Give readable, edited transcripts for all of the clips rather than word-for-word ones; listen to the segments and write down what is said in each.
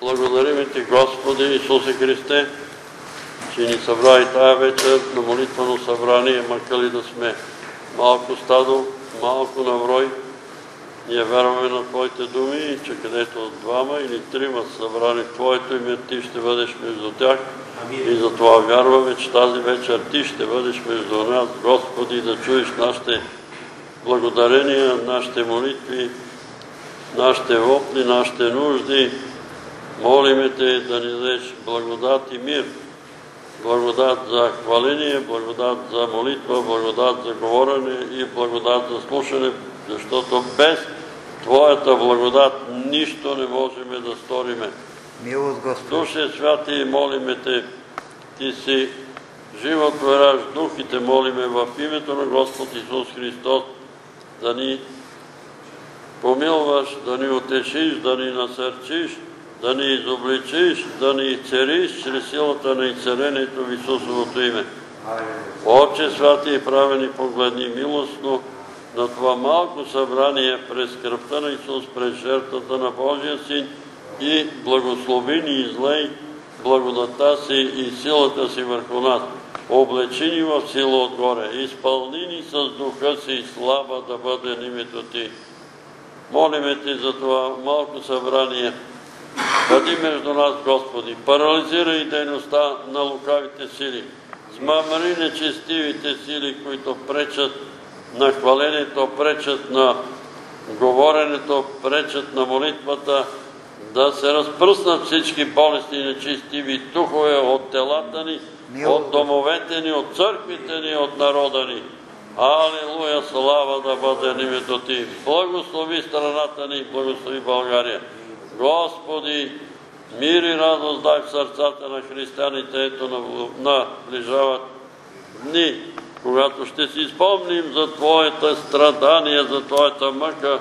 Благодарим Ти, Господи Исусе Христе, че ни събра и тая вечер на молитвено събрание, макар и да сме малко стадо, малко на брой. Ние вярваме на Твоите думи, че където двама или трима са събрани в Твоето име, Ти ще бъдеш между тях. И затова вярваме, че тази вечер Ти ще бъдеш между нас, Господи, да чуеш нашите благодарения, нашите молитви, нашите вопли, нашите нужди. Молиме Те да ни дадеш благодат и мир, благодат за хваление, благодат за молитва, благодат за говорене и благодат за слушане, защото без Твоята благодат нищо не можем да сториме. Милост, Господи. Душе святи, молиме Те, Ти си животворящ дух и Те молиме в името на Господ Исус Христос да ни помилваш, да ни утешиш, да ни насърчиш, да ни изобличиш, да ни изцериш чрез силата на изцелението в Исусовото име. Отче святи и правени, погледни милостно на това малко събрание през кръвта на Исус, през жертвата на Божия Син и благослови ни излей благодата си и силата си върху нас. Облечи ни в сила отгоре, изпълни ни с духа си и слава да бъде името Ти. Молиме Ти за това малко събрание. Бъди между нас, Господи, парализирай дейността на лукавите сили, смамри нечестивите сили, които пречат на хвалението, пречат на говоренето, пречат на молитвата, да се разпръснат всички болести и нечестиви духове от телата ни, от домовете ни, от църквите ни, от народа ни. Алилуя, слава да бъде името Ти. Благослови страната ни, благослови България. Господи, мир и радост дай в сърцата на християните. Ето наближават дни, когато ще си спомним за Твоите страдания, за Твоята мъка,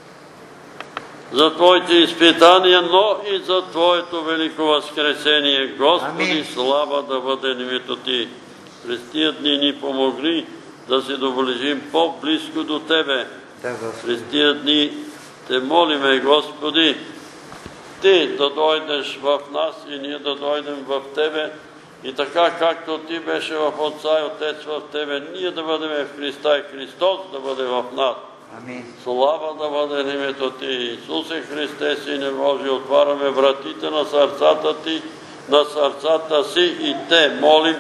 за Твоите изпитания, но и за Твоето велико възкресение. Господи, слава да бъде името Ти. През тия дни ни помогли да се доближим по-близко до Тебе. През тия дни Те молиме, Господи, Ти да дойдеш в нас и ние да дойдем в Тебе. И така, както Ти беше в Отца и Отец в Тебе, ние да бъдем в Христа и Христос да бъде в нас. Слава да бъде името Ти. Исусе Христе, Сине Божи, отваряме вратите на сърцата Ти, на сърцата си и Те молим.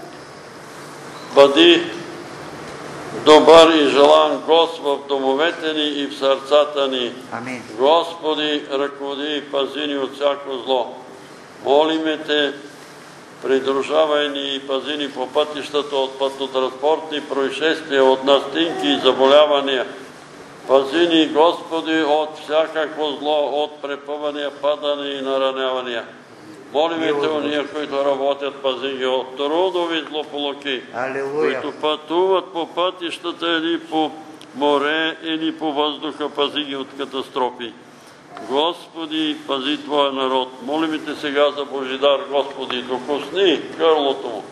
Бъди добър и желан гост в домовете ни и в сърцата ни. Господи, ръководи и пази ни от всяко зло. Молиме Те, придружавай ни и пази ни по пътищата от пътнотранспортни происшествия, от настинки и заболявания. Пази ни, Господи, от всякакво зло, от препъвания, падане и наранявания. Молиме Те, уния, които работят, пази ги от трудови злополуки, които пътуват по пътищата или по море, или по въздуха, пази ги от катастрофи. Господи, пази Твоя народ. Молиме Те сега за Божидар, Господи, докосни гърлото му.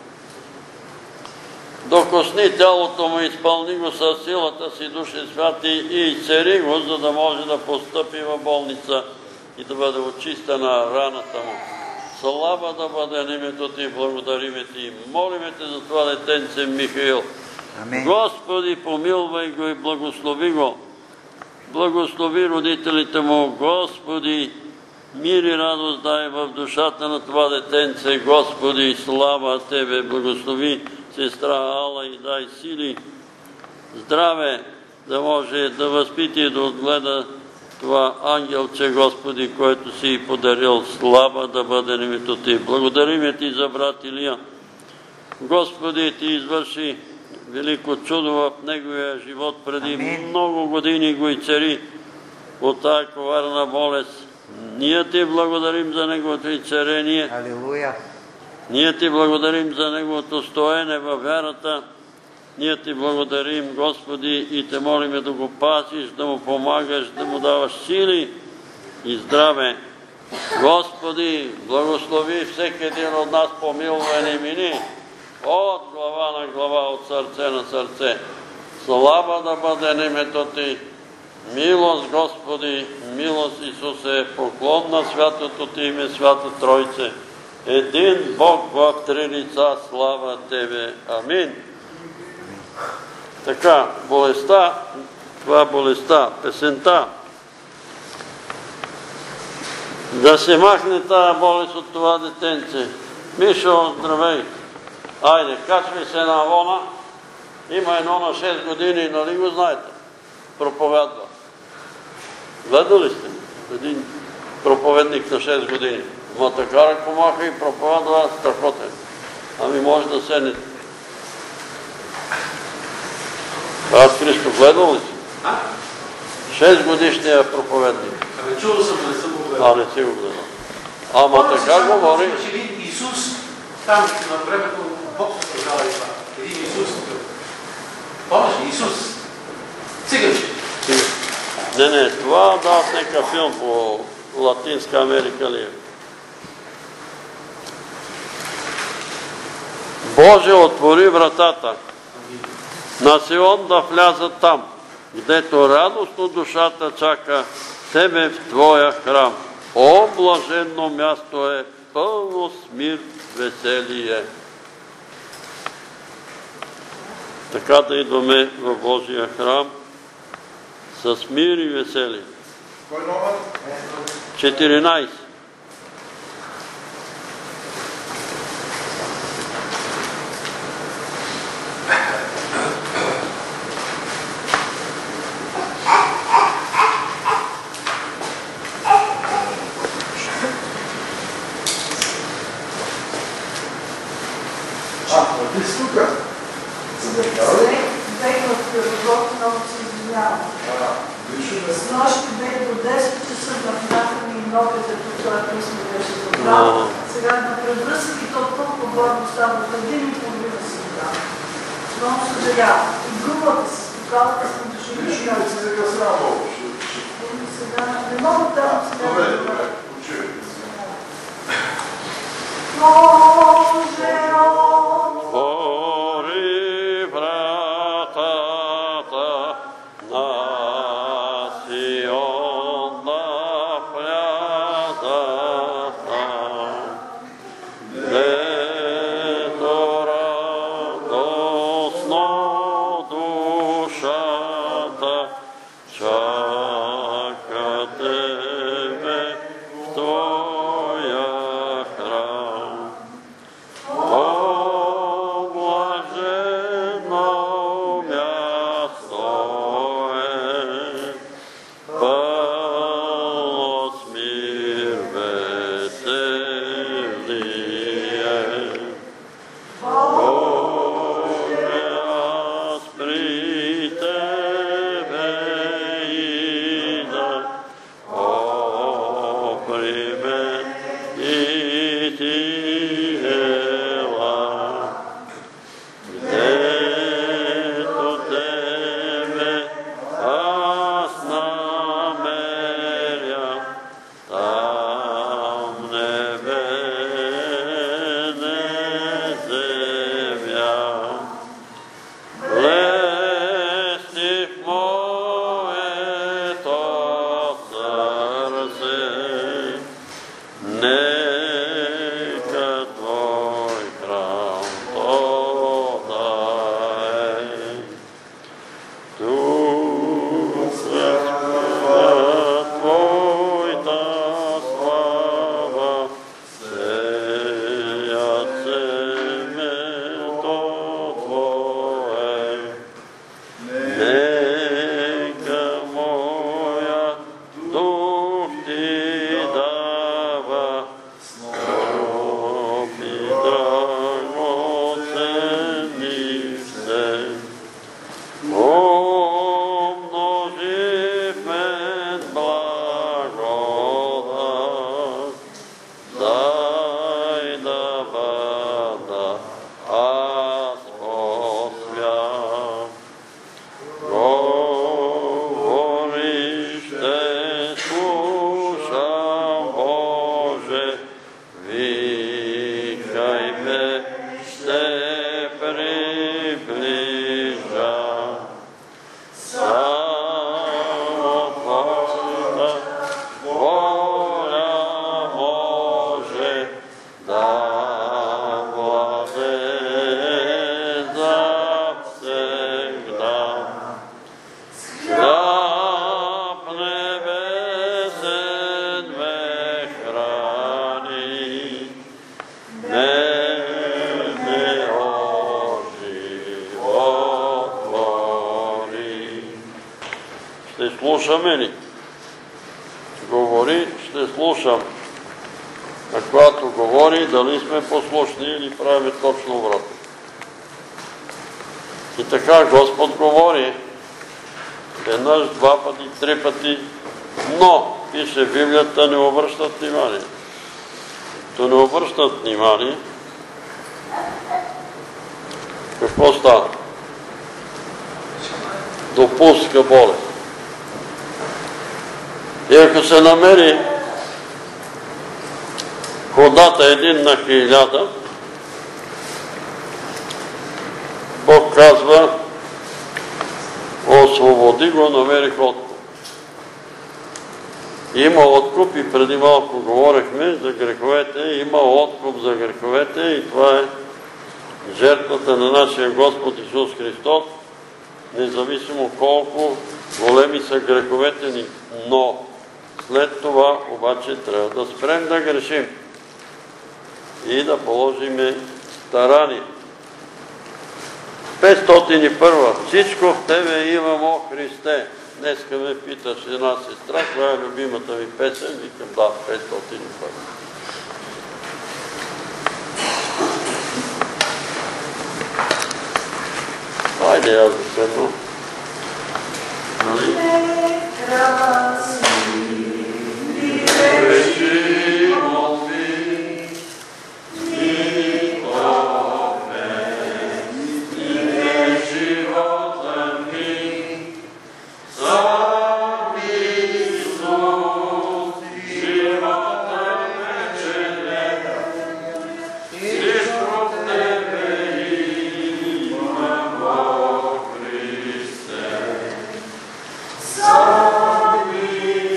Докосни тялото му, изпълни го със силата си, Душе Святи, и изцери го, за да може да постъпи в болница и да бъде очистена раната му. Слава да бъде името Ти, благодариме Ти. Молиме Те за това детенце Михаил. Господи, помилвай го и благослови го. Благослови родителите му, Господи, мир и радост дай в душата на това детенце, Господи, слава Тебе, благослови сестра Алла и дай сили, здраве, да може да възпити и да отгледа това ангелче, Господи, което си подарил. Слава да бъде името Ти. Благодариме Ти за брат Илия. Господи, Ти извърши велико чудо в неговия живот преди много години, го изцери от тая коварна болест. Ние Ти благодарим за неговото изцеление. Ние Ти благодарим за неговото стоене във вярата. Ние Ти благодарим, Господи, и Те молиме да го пасиш, да му помагаш, да му даваш сили и здраве. Господи, благослови всеки един от нас, помилвай ни мини, от глава на глава, от сърце на сърце. Слава да бъде името Ти. Милост, Господи, милост, Исусе, поклон на святото Ти име, Свята Тройце, един Бог в три лица, слава Тебе. Амин. Така, болестта, това болестта, песента. Да се махне тая болест от това детенце. Мишо, здравей! Айде, качвай се на Авона. Има едно на 6 години, нали го знаете? Проповядва. Гледали сте? Един проповедник на 6 години. Ма така ръко маха и проповядва страхотен. Ами може да седнете. Аз Христо, гледал ли си? 6 годишния проповедник. Ами чул съм, не съм го гледал. Не си го гледал. Ама така говори. Имаше един Исус, там на времето Бог се създава и това. Един Исус. Помниш ли? Исус. Циганче. Не, това дават някакъв филм по Латинска Америка ли е. Боже, отвори вратата на Сион да влязат там, гдето радостно душата чака Тебе в Твоя храм. О, блаженно място е, пълно с мир, веселие. Така да идваме в Божия храм с мир и веселие. Кой номер? 14. Ти си тук? Задържава ли? Бех в Пирогов, много се извинявам. С нощи бех до 10 часа махнаха ми ногата, когато ми беше забрал. Сега на превръзки то толкова горно става, от 1,5 си дам. Много съжалявам. И групата си, стокалата съм дошли. Виж, няма си сега срамо. Сега не мога да сега. Добре, учи. Боже, Отвори вратата на Сион да влязат там, гдето радостно душата чака Тебе в Твоя храм. О, блаженно място е, пълно с мир, веселие. Боже, аз при Тебе идам, о, при мен и Ти ела, гдето Тебе аз намеря, там небе не земя. Влезни в моето сърце, нека слушаме ли? Говори, ще слушам. А когато говори, дали сме послушни или правим точно обратно. И така Господ говори веднъж, два пъти, три пъти, но, пише Библията, не обръщат внимание. То не обръщат внимание, какво става? Допуска болест. И ако се намери ходата 1 на 1000, Бог казва, освободи го, намерих откуп. Има откуп и преди малко говорихме за греховете, има откуп за греховете и това е жертвата на нашия Господ Исус Христос, независимо колко големи са греховете ни. Но след това обаче трябва да спрем да грешим и да положиме старание. 501. Всичко в Тебе имам, о Христе. Днеска ме питаш една сестра, коя е любимата ми песен, викам да, 501. Хайде, аз да седна. Нали? Sami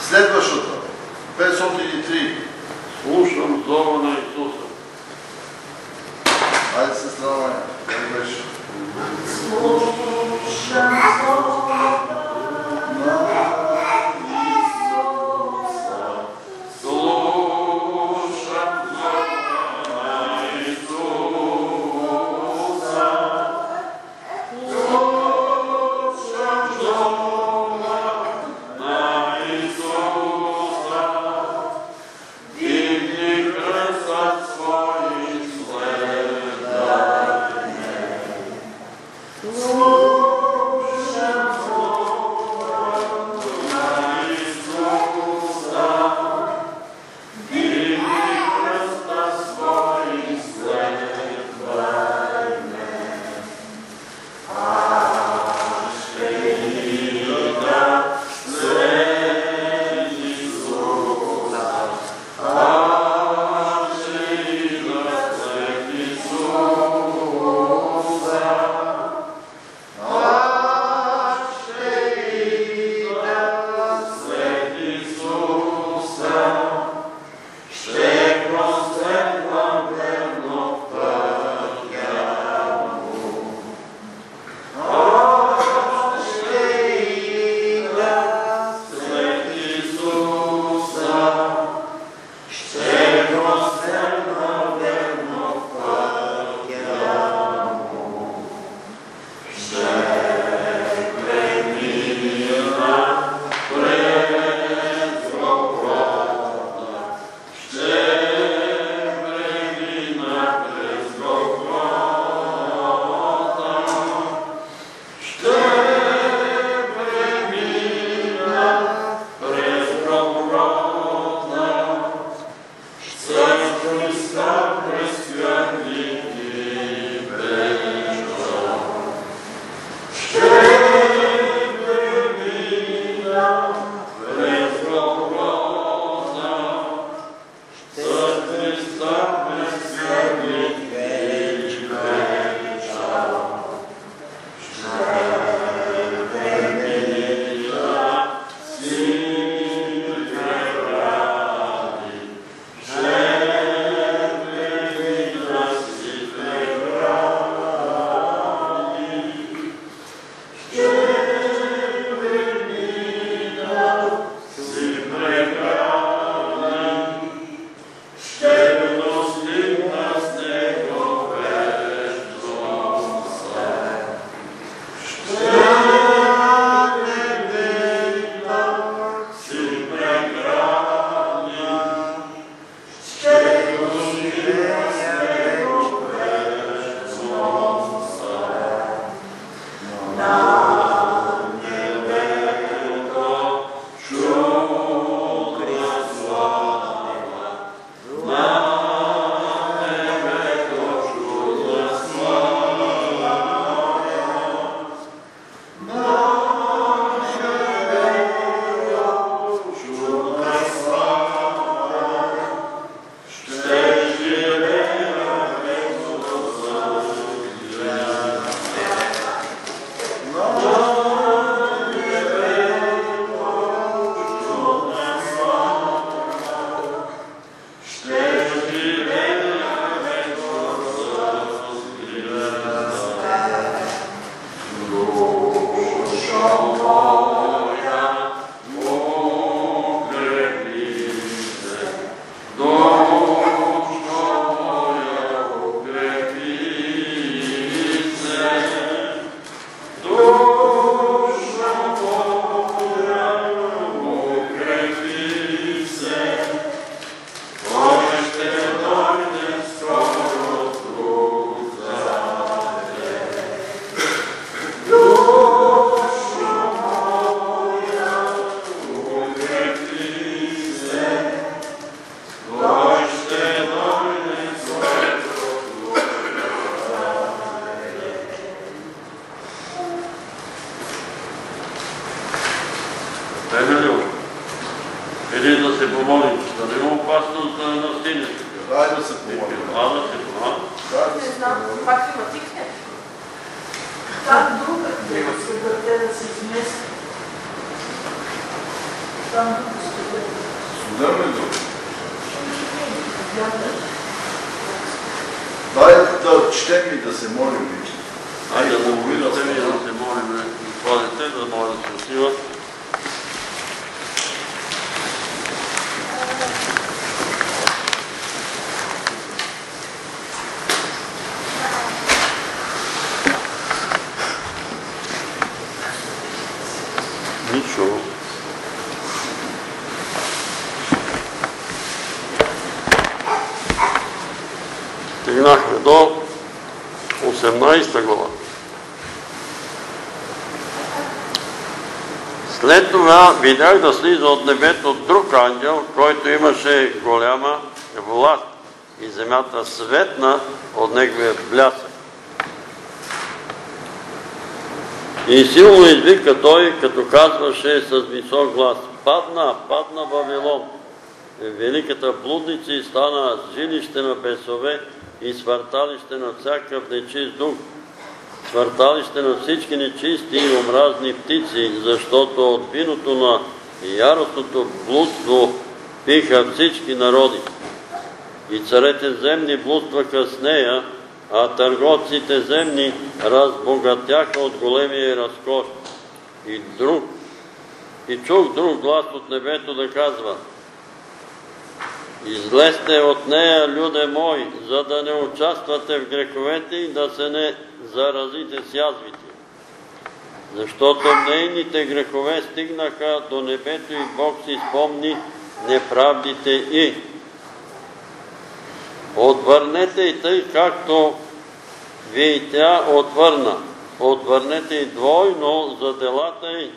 Следващата. 503. Слушам зова на Исуса. Хайде се страваме. Как беше? Слушам зова Или да се помолим, да няма опасност да настигне. Дай да се помолим. Да се помолим. Не знам, пак има тикне. Там друга, да се измести. Там друга Модерни думи. Дай да четем и да се молим. Айде да молим и да се молим това дете, да може да се отива. Ничо. Стигнахме до 18 глава. След това видях да слиза от небето друг ангел, който имаше голяма власт и земята светна от неговия блясък. И силно извика той, като казваше с висок глас: падна Вавилон, великата блудница, и стана жилище на бесове и свърталище на всякакъв нечист дух, свърталище на всички нечисти и омразни птици, защото от виното на яростното блудство пиха всички народи. И царете земни блудстваха с нея, а търговците земни разбогатяха от големия разкош. И чух друг глас от небето да казва: излезте от нея, люде мой, за да не участвате в греховете и да се не заразите с язвите. Защото нейните грехове стигнаха до небето и Бог си спомни неправдите и. Отвърнете и тъй, както ви и тя отвърна. Отвърнете и двойно за делата й.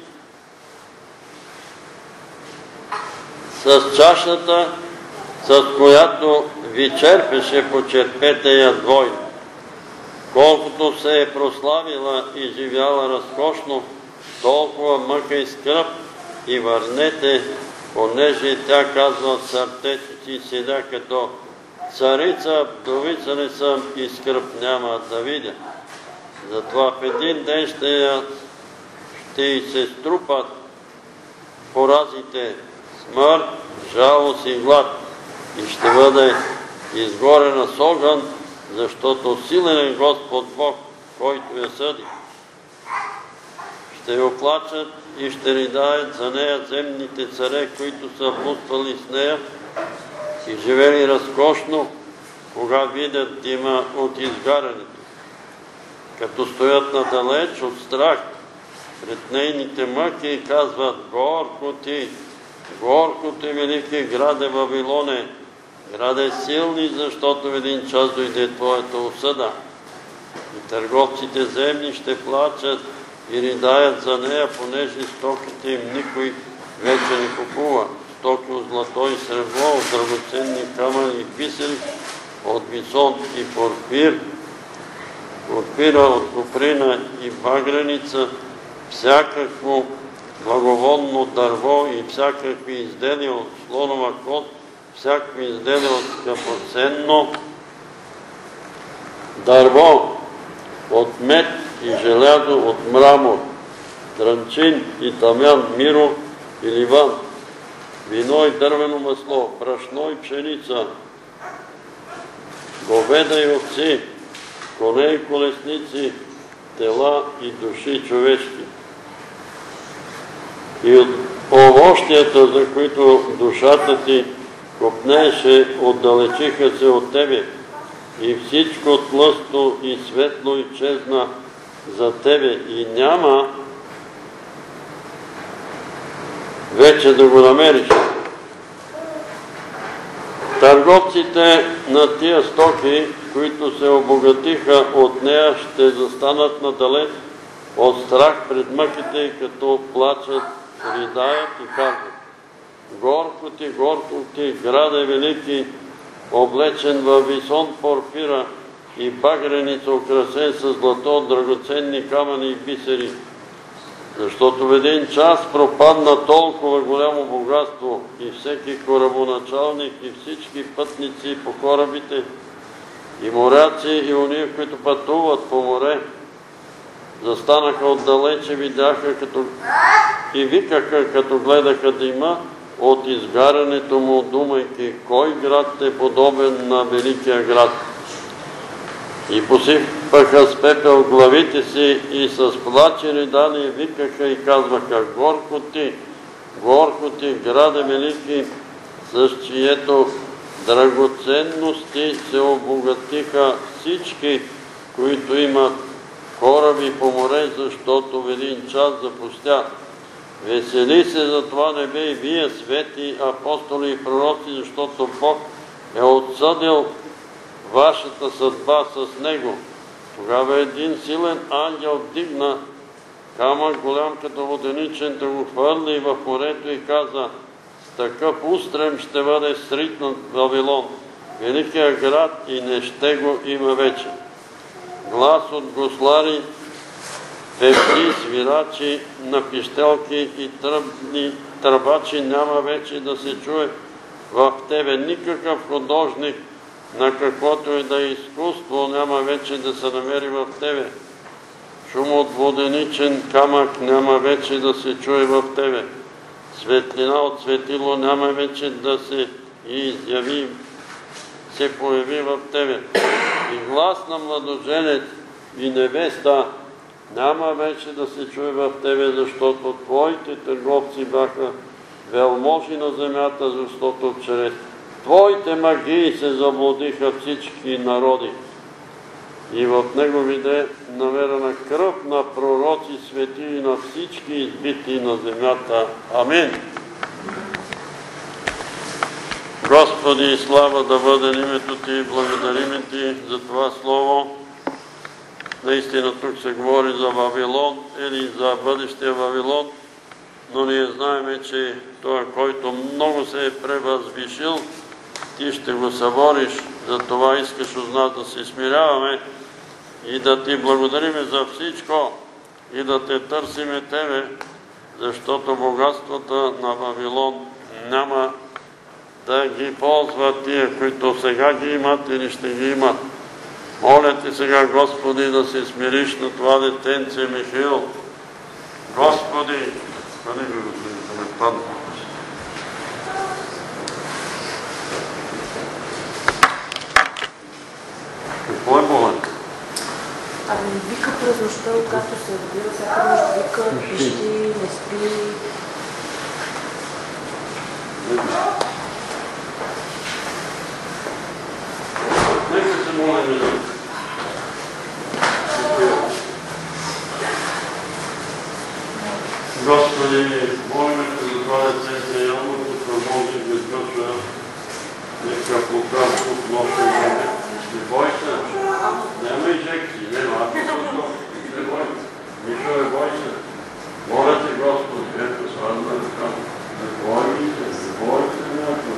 С чашата, с която ви черпеше, почерпете я двойно. Колкото се е прославила и живяла разкошно, толкова мъка и скръб и върнете, понеже тя казва в сърцето си: седя като царица, вдовица не съм и скръб няма да видя. Затова в един ден ще й се струпат поразите смърт, жалост и глад, и ще бъде изгорена с огън, защото силен е Господ Бог, който я съди. Ще я оплачат и ще ридаят за нея земните царе, които са блудствали с нея и живели разкошно, кога видят дима от изгарянето. Като стоят надалеч от страх пред нейните мъки и казват: горко ти, велики граде Вавилоне, граде силни, защото в един час дойде твоята осъда. И търговците земни ще плачат и ридаят за нея, понеже стоките им никой вече не купува. Стоки от злато и сребло, от драгоценни камъни и бисери, от бison и порфир, от пира, от коприна и багреница, всякакво благовонно дърво и всякакви изделия от слонова кост, всякакви изделия от скъпоценно дърво, от мед и желязо, от мрамор, дрънчин и тамян, миро и ливан, вино и дървено масло, брашно и пшеница, говеда и овци, коне и колесници, тела и души човешки. И от овощията, за които душата ти копнееше, отдалечиха се от тебе, и всичко тлъсто и светло изчезна за тебе, и няма вече да го намериш. Търговците на тия стоки, които се обогатиха от нея, ще застанат надалеч от страх пред мъките и като плачат, ридаят и казват: горко ти, граде велики, облечен във висон порфира и багреница, украсен с злато, драгоценни камъни и бисери. Защото в един час пропадна толкова голямо богатство и всеки корабоначалник и всички пътници по корабите и моряци и уния, които пътуват по море, застанаха отдалече, видяха и викаха, като гледаха дима от изгарянето му, думайки, кой град е подобен на великия град. И посипаха с пепел главите си и с плаче ридание викаха и казваха, горко ти, граде велики, с чието драгоценности се обогатиха всички, които имат кораби по море, защото в един час запустя. Весели се за това небе и вие, свети апостоли и пророци, защото Бог е отсъдил вашата съдба с него. Тогава един силен ангел вдигна камък голям като воденичен, да го хвърли в морето и каза, с такъв устрем ще бъде сритнат Вавилон, великия град, и не ще го има вече. Глас от гослари, певци, свирачи на пищелки и тръбачи няма вече да се чуе в тебе. Никакъв художник на каквото и да е изкуство няма вече да се намери в тебе. Шум от воденичен камък няма вече да се чуе в тебе. Светлина от светило няма вече да се изяви, се появи в тебе. И глас на младоженец и невеста няма вече да се чуе в тебе, защото твоите търговци бяха велможи на земята, защото чрез твоите магии се заблудиха всички народи. И в него виде намерена кръв на пророци, свети и на всички избити на земята. Амин. Господи, слава да бъде името Ти, благодарим Ти за това слово. Наистина тук се говори за Вавилон или за бъдещия Вавилон, но ние знаем, че той, който много се е превъзвишил, Ти ще го събориш, за това искаш от нас да се смиряваме и да Ти благодариме за всичко и да Те търсиме Тебе, защото богатствата на Вавилон няма да ги ползват тия, които сега ги имат или ще ги имат. Моля Ти сега, Господи, да се смириш на това детенце Михаил. Господи, къде го падна? Какво е болен? Ами вика през нощта, когато се разбира, всяка нощ вика, пищи, не спи. Нека се молим за Господи, молим Те за това детенце, явно тук може да изгъчва някакъв лукав от нощно време. Не бой се, няма инжекции, няма апосъл, не бой се. Нищо не бой се. Моля Те, Господи, ето свързна ръка. Не бой се някакво.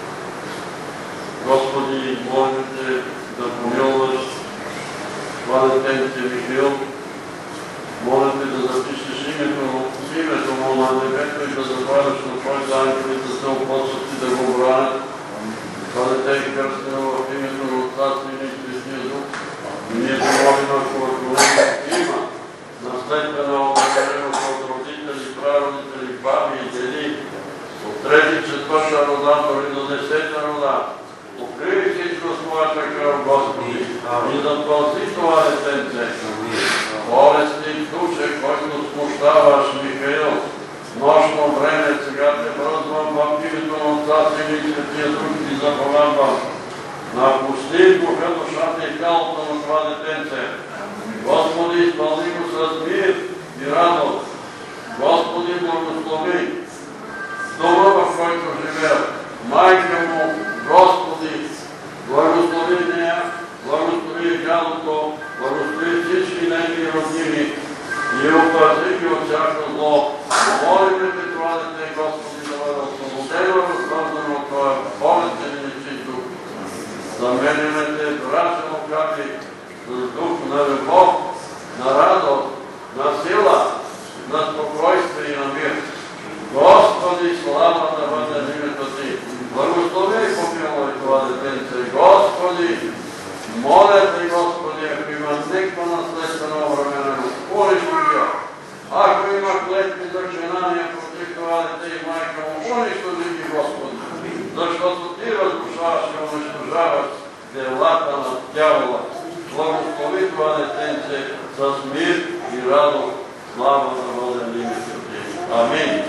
Господи, молим Те да помилваш това детенце Михаил. Моля Те да запишеш името му на небето и да забравяш на Твоите ангелите да се опосват и да го бранят. Това дете е кръстено в името на Отца, Сина и Святия Дух. Ние се молим, ако има наследствена образованост от родители, прародители, баби и деди, от трети, четвърта рода, дори до 10-та рода. Покрий всичко с Твоята кръв, Господи, и запази това детенце. Болестни Духе, който смущаваш Михаил, нощно време, сега Те връзвам в името на Отца, Сина и Святия Дух и заповядвам. Напусти духа, душата и тялото на това детенце. Господи, изпълни го с мир и радост. Господи, благослови дома, в който живеят. Майка му, Господи, благослови нея, благослови дядото, благослови всички нейни роднини и опази ги от всяко зло. Молим Те това дете, Господи, да бъде освободено, разпързано от Твоя болестен и нечист дух. Заменяме Те брачено капи с дух на любов, на радост, на сила, на спокойствие и на мир. Господи, слава да бъде името Ти. Благослови защото ти разрушаваш и унищожаваш делата на дявола. Благослови това детенце с мир и радост. Слава на Божия името ти. Амин.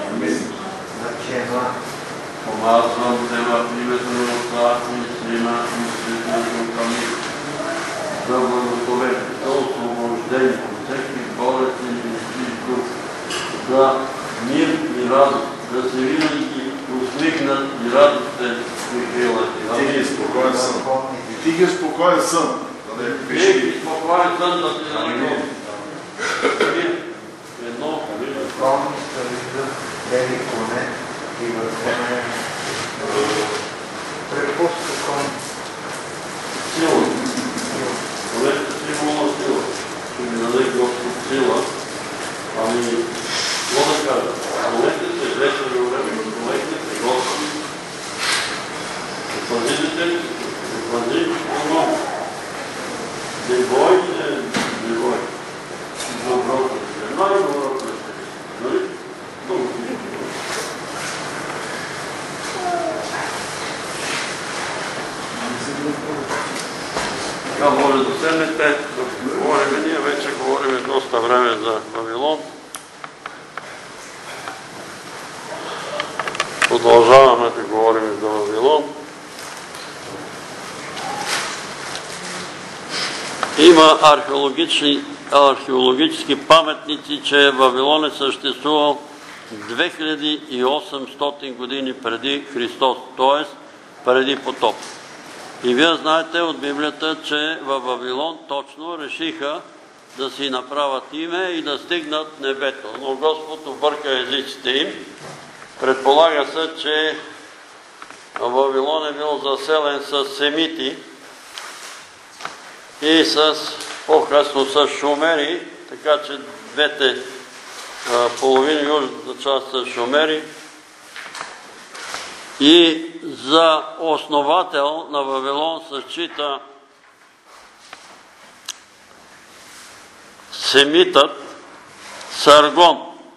Помазвам те в името на Отца и Сина и Святия Дух. Амин. Да благословете, да освобождение от всеки болестен и дух, да мир и радост, да се винаги усмихнат и радостен Михаила. И ти ги спокоен сън. И ти ги спокоен сън. Ти ги спокоен сън да ти даде. Едно, Пълни стълида, бели коне и върхове препуска кон. сила. Човекът символ на сила. Ще ми даде Господ сила. Ами, какво да кажа? Молете се, вечер и време, молете се, Господ. Пази детето, пази много. Не бойте, не бойте. Доброто е. Най-доброто е. Нали? Много тихо. Така може да седнете, да говорим. Ние вече говорим доста време за Вавилон. Продължаваме да говорим за Вавилон. Има археологически паметници, че Вавилон е съществувал 2800 години преди Христос, т.е. преди потоп. И вие знаете от Библията, че във Вавилон точно решиха да си направят име и да стигнат небето. Но Господ обърка езиците им. Предполага се, че Вавилон е бил заселен с семити и по-късно с шумери, така че двете половини, южната част са шумери. И за основател на Вавилон се счита семитът Саргон.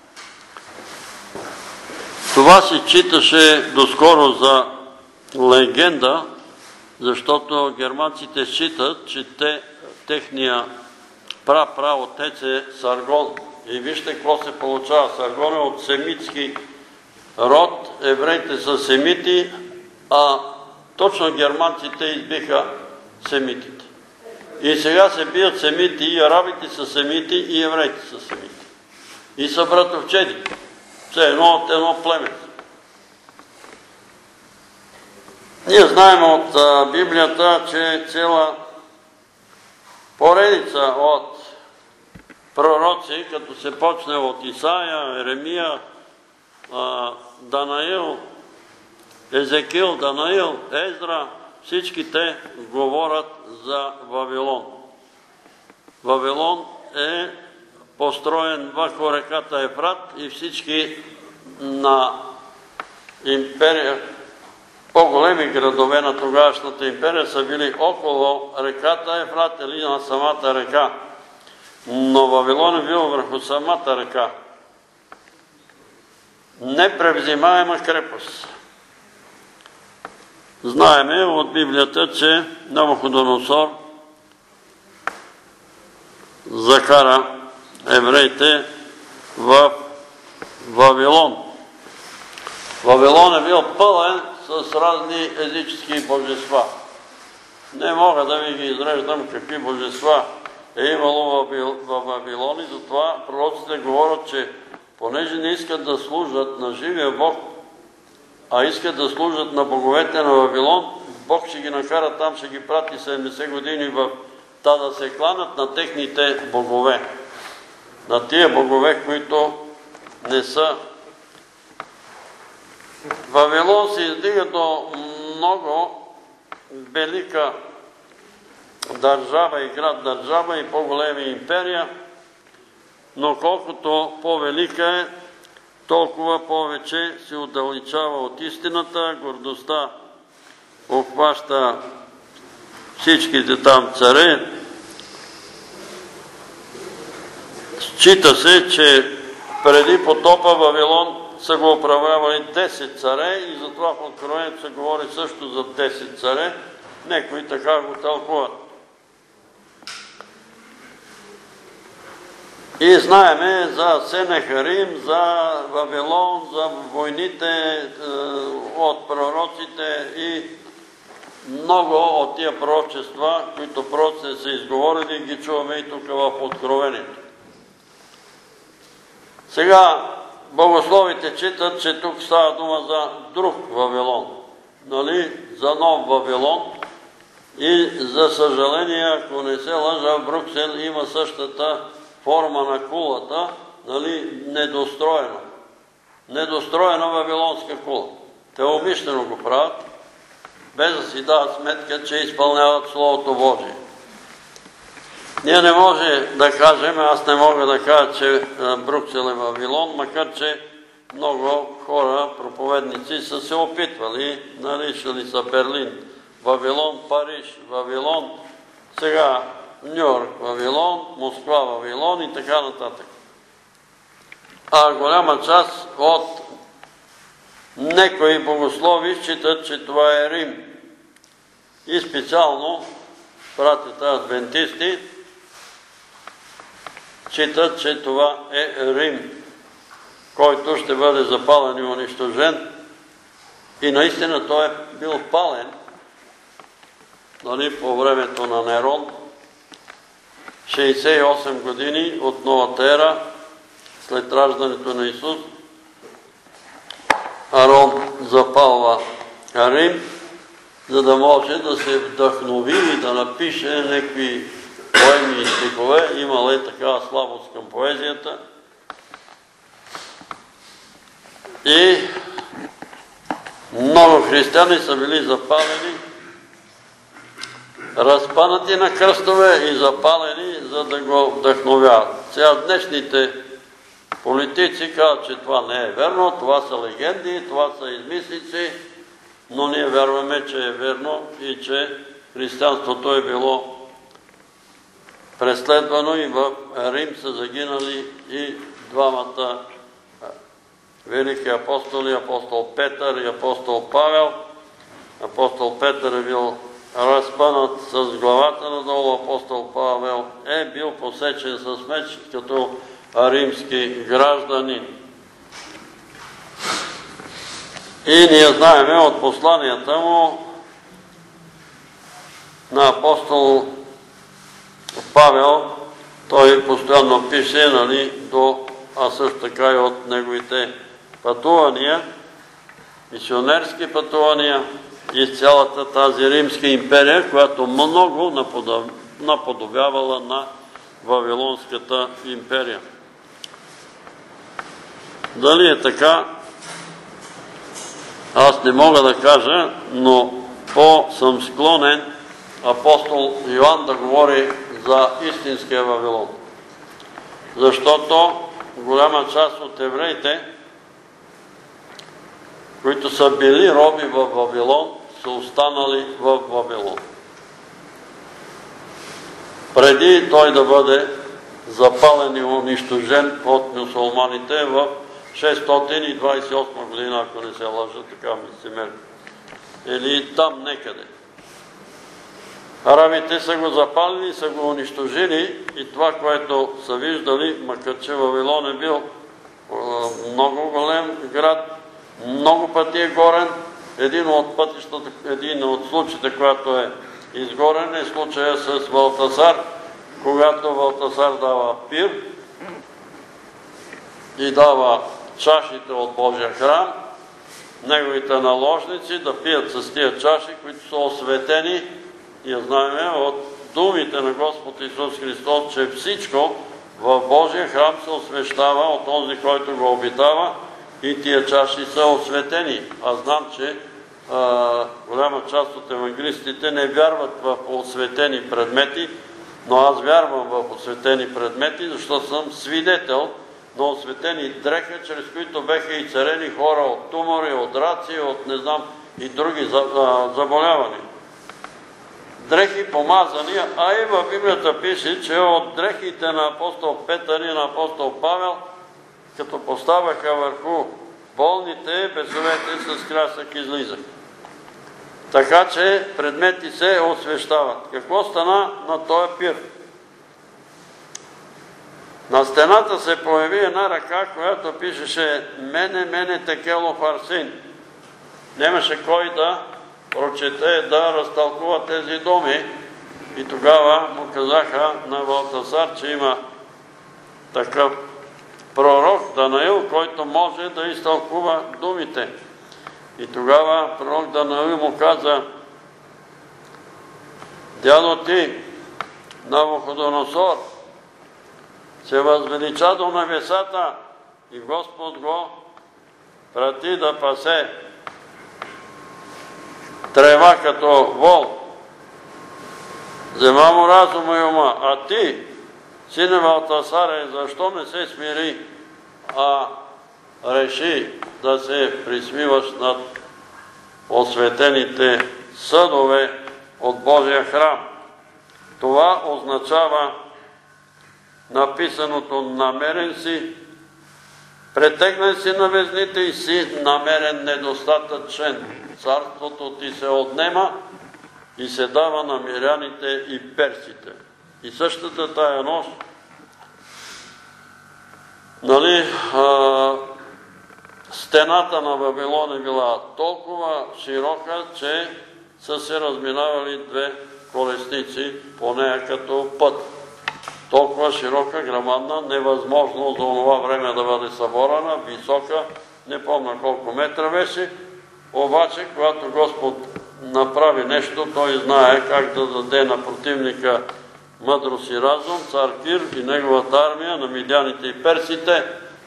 Това се считаше доскоро за легенда, защото германците считат, че техния праотец е Саргон. И вижте какво се получава. Саргон е от семитски род, евреите са семити, а точно германците избиха семитите. И сега се бият семити, и арабите са семити, и евреите са семити. И са братовчеди. Все едно от едно племе. Ние знаем от Библията, че цяла поредица от пророци, като се почне от Исаия, Еремия, Данаил, Езекил, Данаил, Ездра, всички те говорят за Вавилон. Вавилон е построен върху реката Ефрат и всички на империя, по-големи градове на тогавашната империя са били около реката Ефрат или на самата река. Но Вавилон е бил върху самата река. Непревзимаема крепост. Знаеме от Библията, че Навуходоносор закара евреите в Вавилон. Вавилон е бил пълен с разни езически божества. Не мога да ви ги изреждам какви божества е имало в Вавилон и затова пророците говорят, че понеже не искат да служат на живия Бог, а искат да служат на боговете на Вавилон, Бог ще ги накара там, ще ги прати 70 години да се кланят на техните богове. На тия богове, които не са. Вавилон се издига до много велика държава и град държава и по-голема империя, но колкото по-велика е, толкова повече се отдалечава от истината, гордостта обхваща всичките там царе. Счита се, че преди потопа Вавилон са го управлявали 10 царе и затова в Откровението се говори също за 10 царе. Некои така го тълкуват. И знаеме за Сенехерим, за Вавилон, за войните от пророците и много от тия пророчества, които пророците са изговорили, ги чуваме и тук в Откровението. Сега богословите читат, че тук става дума за друг Вавилон, нали? За нов Вавилон. И за съжаление, ако не се лъжа, в Брюксел има същата форма на кулата, нали? Недостроена. Недостроена вавилонска кула. Те умишлено го правят, без да си дават сметка, че изпълняват Словото Божие. Ние не може да кажем, аз не мога да кажа, че Брюксел е Вавилон, макар че много хора, проповедници са се опитвали, наричали са Берлин Вавилон, Париж Вавилон, сега Нью-Йорк Вавилон, Москва Вавилон и така нататък. А голяма част от некои богослови считат, че това е Рим. И специално братята адвентисти считат, че това е Рим, който ще бъде запален и унищожен. И наистина той е бил пален, нали, по времето на Нерон, 68 години от новата ера, след раждането на Исус. Арон запалва Рим, за да може да се вдъхнови и да напише някакви поеми и стихове. Имал е такава слабост към поезията. И много християни са били запалени, разпънати на кръстове и запалени, за да го вдъхновяват. Сега днешните политици казват, че това не е верно, това са легенди, това са измислици, но ние вярваме, че е верно и че християнството е било преследвано и в Рим са загинали и двамата велики апостоли, апостол Петър и апостол Павел. Апостол Петър е бил разпънат с главата надолу, апостол Павел е бил посечен с меч като римски гражданин. И ние знаеме от посланията му на апостол Павел, той постоянно пише, нали, а също така и от неговите пътувания, мисионерски пътувания из цялата тази римска империя, която много наподобявала на Вавилонската империя. Дали е така, аз не мога да кажа, но съм склонен апостол Йоан да говори за истинския Вавилон. Защото голяма част от евреите, които са били роби в Вавилон, са останали в Вавилон. Преди той да бъде запален и унищожен от мюсулманите в 628 година, ако не се лъжа, така ми се мери. Или там некъде. Арабите са го запалили, са го унищожили и това, което са виждали, макар че Вавилон е бил много голем град, много пъти е горен. Един от случаите, когато е изгорен, е случая с Валтасар, когато Валтасар дава пир и дава чашите от Божия храм, неговите наложници да пият с тия чаши, които са осветени. И знаем от думите на Господ Исус Христос, че всичко в Божия храм се освещава от този, който го обитава, и тия чаши са осветени. Аз знам, че голяма част от евангелистите не вярват в осветени предмети, но аз вярвам в осветени предмети, защото съм свидетел на осветени дрехи, чрез които беха изцелени хора от тумори, от раци, от не знам и други заболявания. Дрехи помазани, а и в Библията пише, че от дрехите на апостол Петър и на апостол Павел, като поставяха върху болните, бесовете с крясък излизах. Така че предмети се освещават. Какво стана на този пир? На стената се появи една ръка, която пишеше мене текелов Арсин. Нямаше кой да прочете, да разтълкува тези думи. И тогава му казаха на Валтасар, че има такъв пророк Данаил, който може да изтълкува думите. И тогава пророк Данаил му каза: дядо ти, Навуходоносор, се възвелича до небесата и Господ го прати да пасе трева като вол. Взема му разума и ума. А ти, сине Валтасаре, защо не се смири, а реши да се присмиваш над осветените съдове от Божия храм? Това означава написаното намерен си, претегнен си на везните и си намерен недостатъчен. Царството ти се отнема и се дава на миряните и персите. И същата тая нощ, стената на Вавилон е била толкова широка, че са се разминавали две колесници по нея като път. Толкова широка, грамадна, невъзможно за това време да бъде съборана, висока, не помня колко метра беше, обаче, когато Господ направи нещо, той знае как да даде на противника мъдрост и разум. Цар Кир и неговата армия на мидяните и персите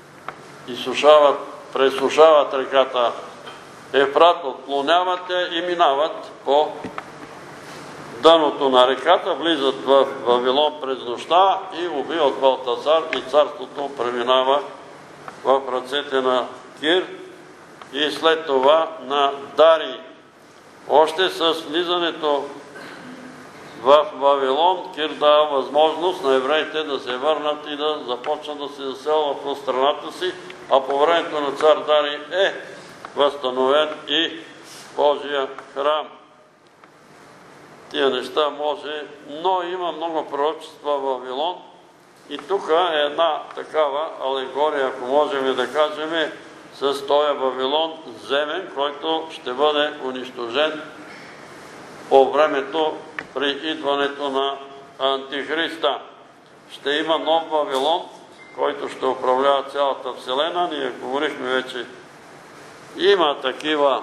пресушават реката Ефрат, отклоняват и минават по дъното на реката, влизат в Вавилон през нощта и убиват Валтасар и царството преминава в ръцете на Кир и след това на Дарий. Още с влизането в Вавилон Кир дава възможност на евреите да се върнат и да започнат да се заселват в страната си, а по времето на цар Дарий е възстановен и Божия храм. Тия неща може, но има много пророчества в Вавилон и тук е една такава алегория, ако можем да кажем, с този Вавилон земен, който ще бъде унищожен по времето при идването на Антихриста. Ще има нов Вавилон, който ще управлява цялата Вселена. Ние говорихме вече, има такива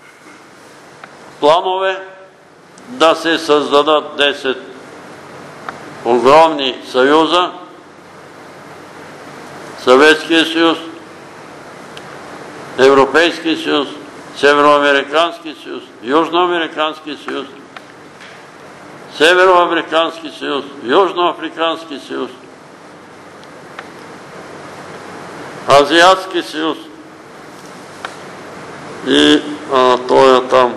планове да се създадат 10 огромни съюза. Съветския съюз, Европейски съюз, Североамерикански съюз, Южноамерикански съюз, Североамерикански съюз, Южноафрикански съюз, Азиатски съюз и той е там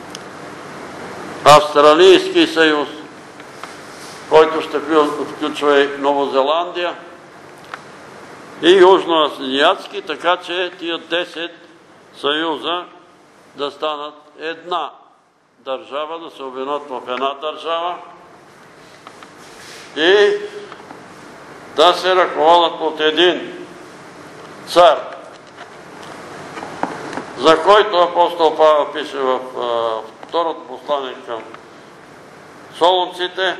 Австралийски съюз, който ще включва и Новозеландия, и Южноазиатски, така че тия 10 съюза да станат една държава, да се обединят в една държава и да се ръководят от един цар, за който апостол Павел пише в второто послание към Солунците,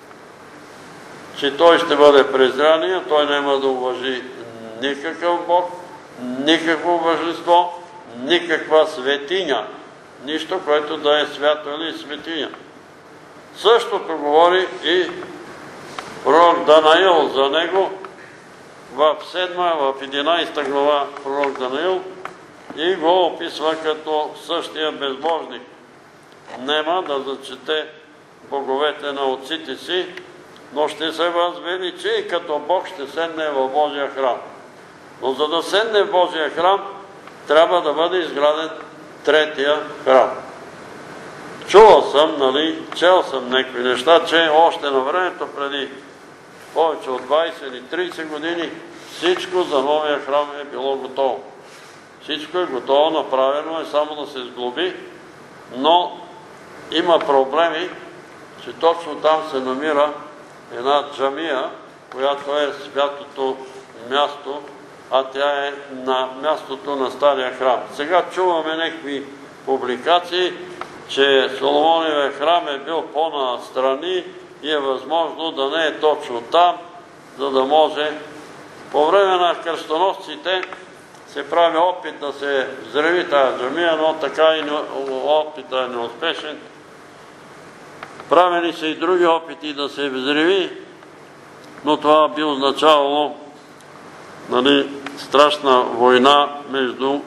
че той ще бъде презряния, той няма да уважи никакъв Бог, никакво божество, никаква светиня, нищо, което да е свято или светиня. Същото говори и пророк Данаил за него в 7, в 11 глава пророк Данаил и го описва като същия безбожник. Нема да зачете боговете на отците си, но ще се възвеличи и като Бог ще седне в Божия храм. Но за да седне в Божия храм, трябва да бъде изграден третия храм. Чувал съм, чел съм някакви неща, че още на времето преди повече от 20 или 30 години всичко за новия храм е било готово. всичко е готово, направено е само да се сглоби, но има проблеми, че точно там се намира една джамия, която е святото място, а тя е на мястото на стария храм. Сега чуваме някакви публикации, че Соломониевия храм е бил по-настрани и е възможно да не е точно там, за да може. По време на кръстоносците се прави опит да се взриви тази джамия, но така и опитът е неуспешен. Правени са и други опити да се взриви, но това би означавало страшна война между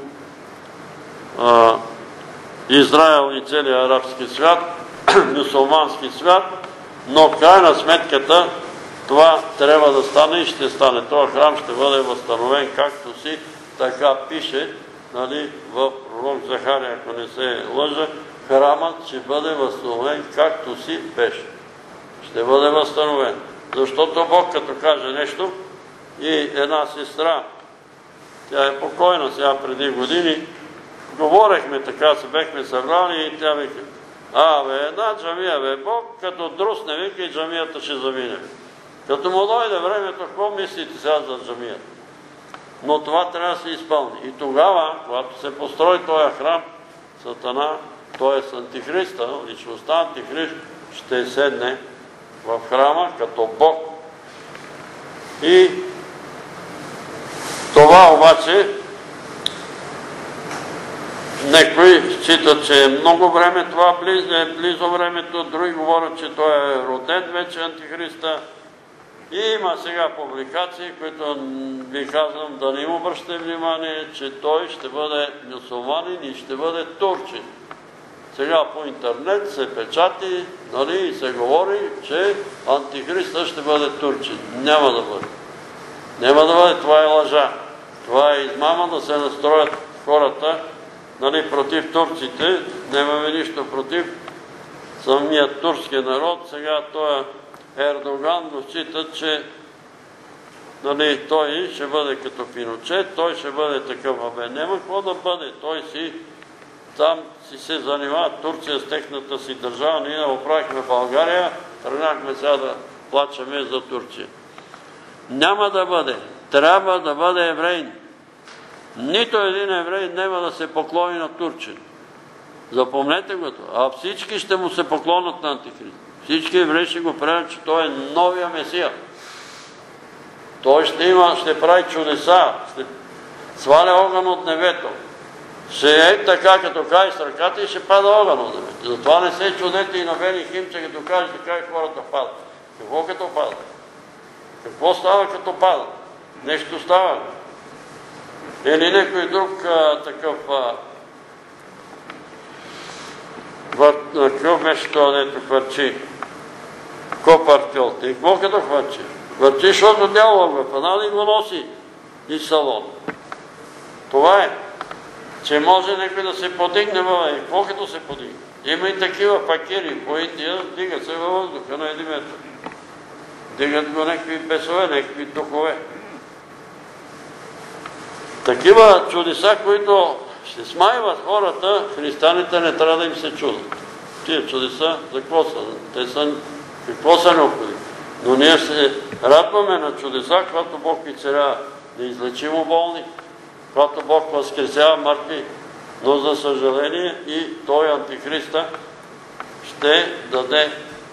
Израел и целия арабски свят, мюсюлмански свят, но в крайна сметката това трябва да стане и ще стане. Този храм ще бъде възстановен както си, така пише в пророк Захария, ако не се лъжа, храмът ще бъде възстановен както си беше. Ще бъде възстановен. Защото Бог като каже нещо и една сестра, тя е покойна сега преди години, говорехме така, се бехме събрали и тя вика, една джамия, Бог като друсне, вика и джамията ще замине. Като му дойде времето, какво мислите сега за джамията? Но това трябва да се изпълни. И тогава, когато се построи този храм, Сатана, т.е. Антихриста, личността Антихрист, ще седне в храма като Бог. И това обаче някои считат, че е много време, това е близо времето, други говорят, че той е роден вече Антихриста. И има сега публикации, които ви казвам да не им обръщате внимание, че той ще бъде мюсюлманин и ще бъде турчин. Сега по интернет се печати и се говори, че Антихриста ще бъде турчин. Няма да бъде. Няма да бъде, това е лъжа. Това е измама да се настроят хората против турците. Нямаме нищо против самият турски народ. Сега той Ердоган го счита, че той ще бъде като Пиночет, той ще бъде такъв, няма какво да бъде. Той там се занимава Турция с техната си държава. Ние оправихме България, тръгнахме сега да плачеме за Турция. Няма да бъде. Трябва да бъде евреин. Нито един еврей няма да се поклони на турчин. Запомнете го това. А всички ще му се поклонят на Антихрист. Всички евреи ще го приемат, че той е новия Месия. Той ще прави чудеса, ще сваля огън от небето. Ще е така, като каже с ръката и ще пада огън от небето. Затова не се чудете и на Бели Химче, като каже така и хората падат. Какво като падат? Какво става като падат? Нещо става. Или някой друг такъв какъв беше това, дето хвърчи? Копартил. И какво като хвърчи? Хвърчи, защото дявола го е фанал и го носи и салон. Това е. Че може някой да се подигне и какво като се подигне? Има и такива пакери по Индия, дигат се във въздуха на 1 метър. Дигат го някакви бесове, някакви духове. Такива чудеса, които ще смайват хората, християните не трябва да им се чудят. Тия чудеса, за какво са? Те са какво са необходими? Но ние се радваме на чудеса, когато Бог изцелява неизлечимо болни, когато Бог възкресява мъртви. Но за съжаление и той Антихриста ще даде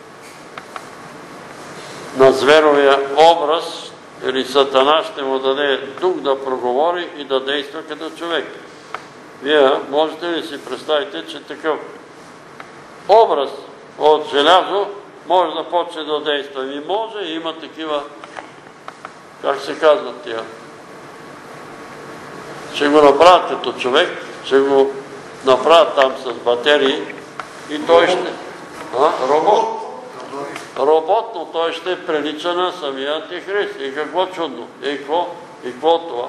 на зверовия образ, или Сатана ще му даде дух да проговори и да действа като човек. Вие можете ли си представите, че такъв образ от желязо може да почне да действа? И може, има такива, как се казват тия, ще го направят като човек, ще го направят там с батерии и той ще... Робот. Робот, но той ще прилича на самия Антихрист. И какво чудно? И какво това?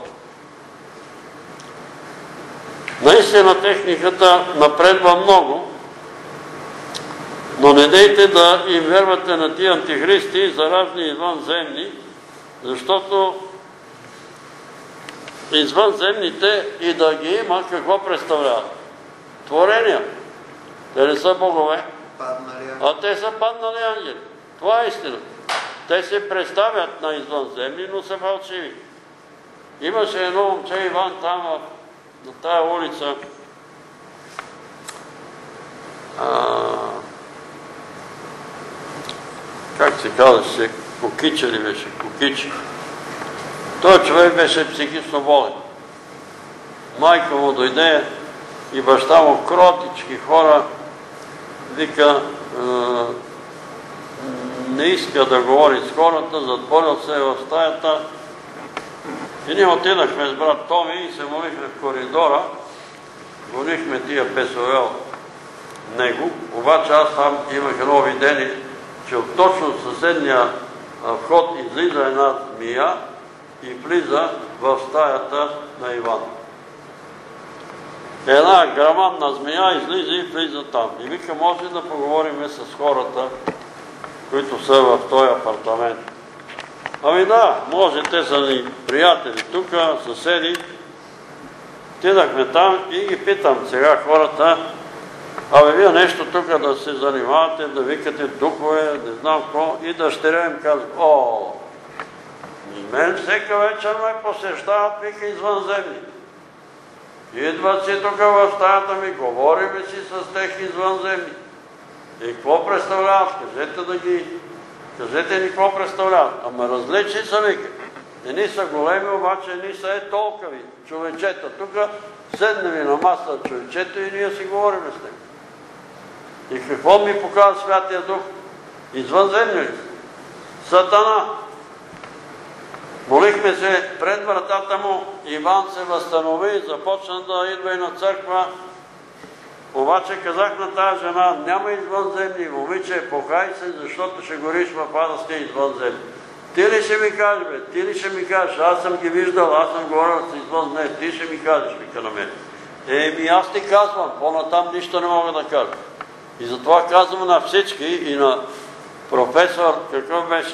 Наистина техниката напредва много, но не дейте да им вервате на тия антихристи за разни извънземни, защото извънземните и да ги има, какво представляват? Творения. Те не са богове, а те са паднали ангели. Това е истина. Те се представят на извънземни, но са фалшиви. Имаше едно момче, Иван, там на тая улица, как се казваше, Кокича ли беше? Кокича. Той човек беше психично болен. Майка му дойде и баща му, кротички хора, вика, не иска да говори с хората, затворил се в стаята. И ние отидахме с брат Томи и се молихме в коридора, гонихме тия песове от него, обаче аз там имах едно видение, че от точно съседния вход излиза една змия и влиза в стаята на Иван. Една грамадна змия излиза и влиза там. И вика, може да поговорим с хората, които са в този апартамент. Ами да, може, те са ни приятели тук, съседи. Отидахме там и ги питам сега хората, абе вие нещо тук да се занимавате, да викате духове, не знам какво, и дъщеря им казва, мен всека вечер ме посещават, вика, извънземни. Идват си тук в стаята ми, говориме си с тех извънземни. И какво представляват? Кажете ни какво представляват. Ама различни са, вика. Едни са големи, обаче едни са толкова човечета. Тук седне ви на маса човечето и ние си говориме с него. И какво ми показва Святия Дух? Извънземни ли? Сатана. Молихме се пред вратата му, Иван се възстанови, започна да идва и на църква. Обаче казах на тази жена, няма извънземни, момиче, покай се, защото ще гориш в ада с тези извънземни. Ти ли ще ми кажеш, бе? Ти ли ще ми кажеш? Аз съм ги виждал, аз съм говорил с извънземни. Не, ти ще ми кажеш, вика на мен. Аз ти казвам, по-натам нищо не мога да кажа. И затова казвам на всички и на професор, какъв беше?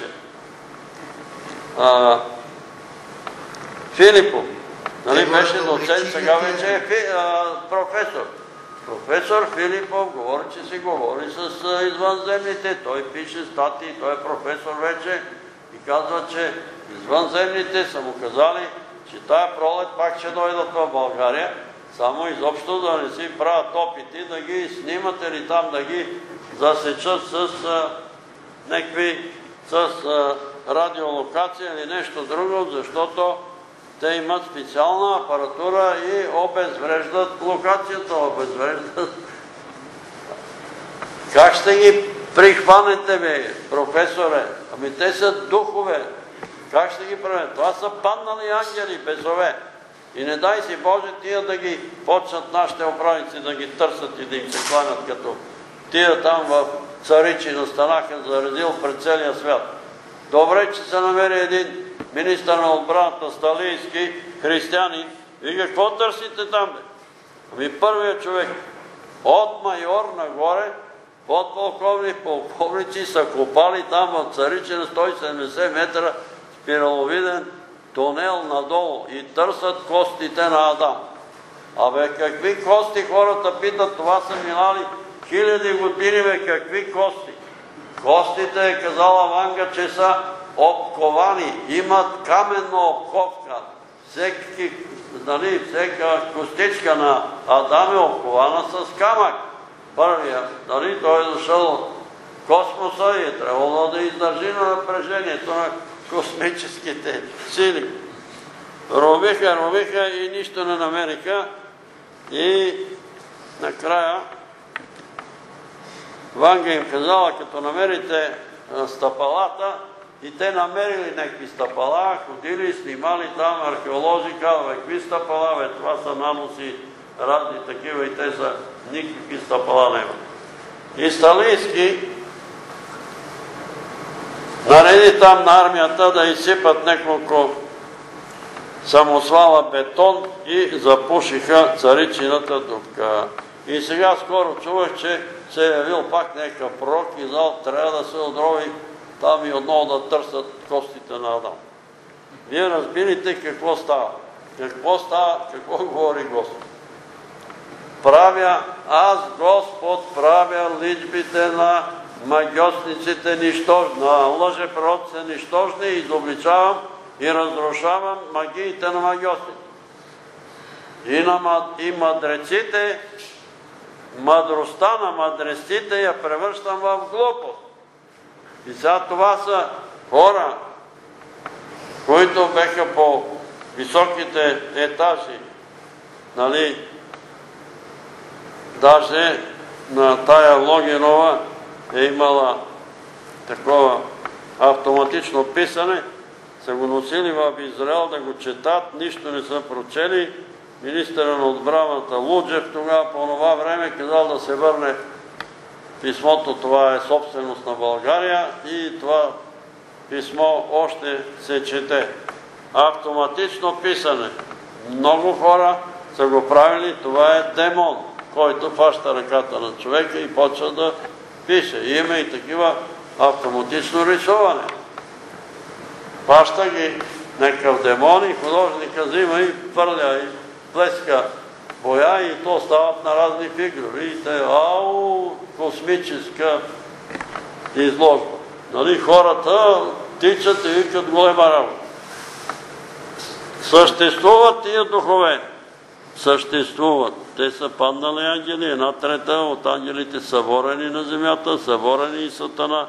Филипов. Нали беше доцент, сега вече е професор. Професор Филипов говори, че си говори с извънземните. Той пише статии, той е професор вече и казва, че извънземните са му казали, че тая пролет пак ще дойдат в България, само изобщо да не си правят опити, да ги снимат или там да ги засечат с някакви, с радиолокация или нещо друго, защото те имат специална апаратура и обезвреждат локацията, обезвреждат. Как ще ги прихванете, бе, професоре? Ами те са духове. Как ще ги правят? Това са паднали ангели, бесове. И не дай си Боже тия да ги почнат нашите управници да ги търсят и да им се кланят, като тия там в Царичина станаха заредил пред целия свят. Добре, че се намери един министър на отбраната, сталийски, християнин. И какво търсите там, бе? Ами първият човек, от майор нагоре, полковници са копали там от Царичина 170 метра спираловиден тунел надолу и търсят костите на Адам. Абе, какви кости, хората питат, това са минали хиляди години, бе, какви кости? Костите, е казала Ванга, че са обковани, имат каменна обковка. Всека костичка на Адам е обкована с камък. Първия, той е дошъл от космоса и е трябвало да издържи на напрежението на космическите сили. Ровиха и нищо не намериха. И накрая Ванга им казала, като намерите стъпалата, и те намерили някакви стъпала, ходили, снимали там, археолози, казва, какви стъпала, бе, това са наноси, разни такива и те са никакви стъпала няма. И Сталински нареди там на армията да изсипат няколко самосвала бетон и запушиха Царичината тук. И сега скоро чувах, че се е явил пак някакъв пророк и зал трябва да се отрови там и отново да търсят костите на Адам. Вие разбирате какво става. какво става, какво говори Господ? Правя, аз Господ правя личбите на магьосниците нищожни, на лъжепророците нищожни, изобличавам и разрушавам магиите на магьосниците. И мъдреците, мъдростта на мъдреците я превръщам в глупост. И сега това са хора, които беха по високите етажи, нали, даже на тая Логинова е имала такова автоматично писане, са го носили в Израел да го четат, нищо не са прочели. Министъра на отбраната Луджев тогава по това време казал да се върне писмото, това е собственост на България и това писмо още се чете. Автоматично писане. Много хора са го правили, това е демон, който фаща ръката на човека и почва да пише. И има и такива автоматично рисуване. Фаща ги някакъв демон и художника взима и хвърля и плеска боя и то стават на разни фигури. И те, космическа изложба. Нали, хората тичат и викат голема работа. Съществуват тия духове. Съществуват. Те са паднали ангели. Една трета от ангелите са ворени на земята, са ворени и Сатана.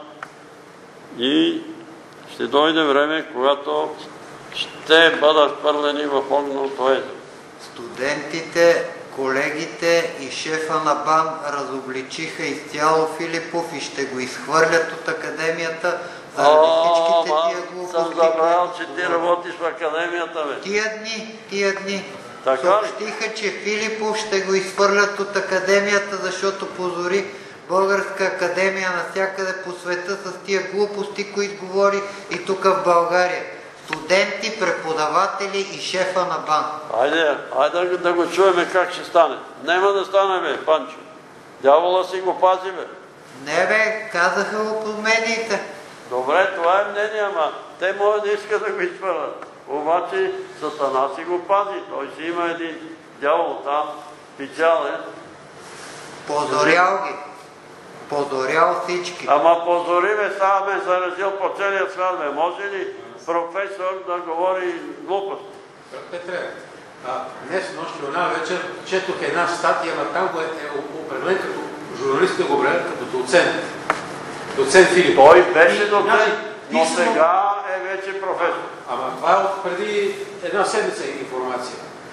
И ще дойде време, когато ще бъдат хвърлени в огненото езеро. Студентите, колегите и шефа на БАН разобличиха изцяло Филипов и ще го изхвърлят от академията заради всичките тия глупости. Съм забравял, че ти работиш в академията, бе. Тия дни. Съобщиха, че Филипов ще го изхвърлят от академията, защото позори Българска академия навсякъде по света с тия глупости, които говори и тук в България. Студенти, преподаватели и шефа на БАН. Айде да го чуеме как ще стане. Нема да стане, бе, Панчо. Дявола си го пази, бе. Не, бе, казаха го по медиите. Добре, това е мнение, ама те могат да искат да го изхвърлят. Обаче Сатана си го пази. Той си има един дявол там, печален. Позорял ги. Позорял всички. Ама позори ме, сега ме заразил по целия свят, бе. Може ли професор да говори глупост? Петре, днес нощи, една вечер, четох една статия, но там го е определен като журналистите го определен като доцент. Доцент Филип. Той беше доцент, но сега е вече професор. Ама това е от преди една седмица информация.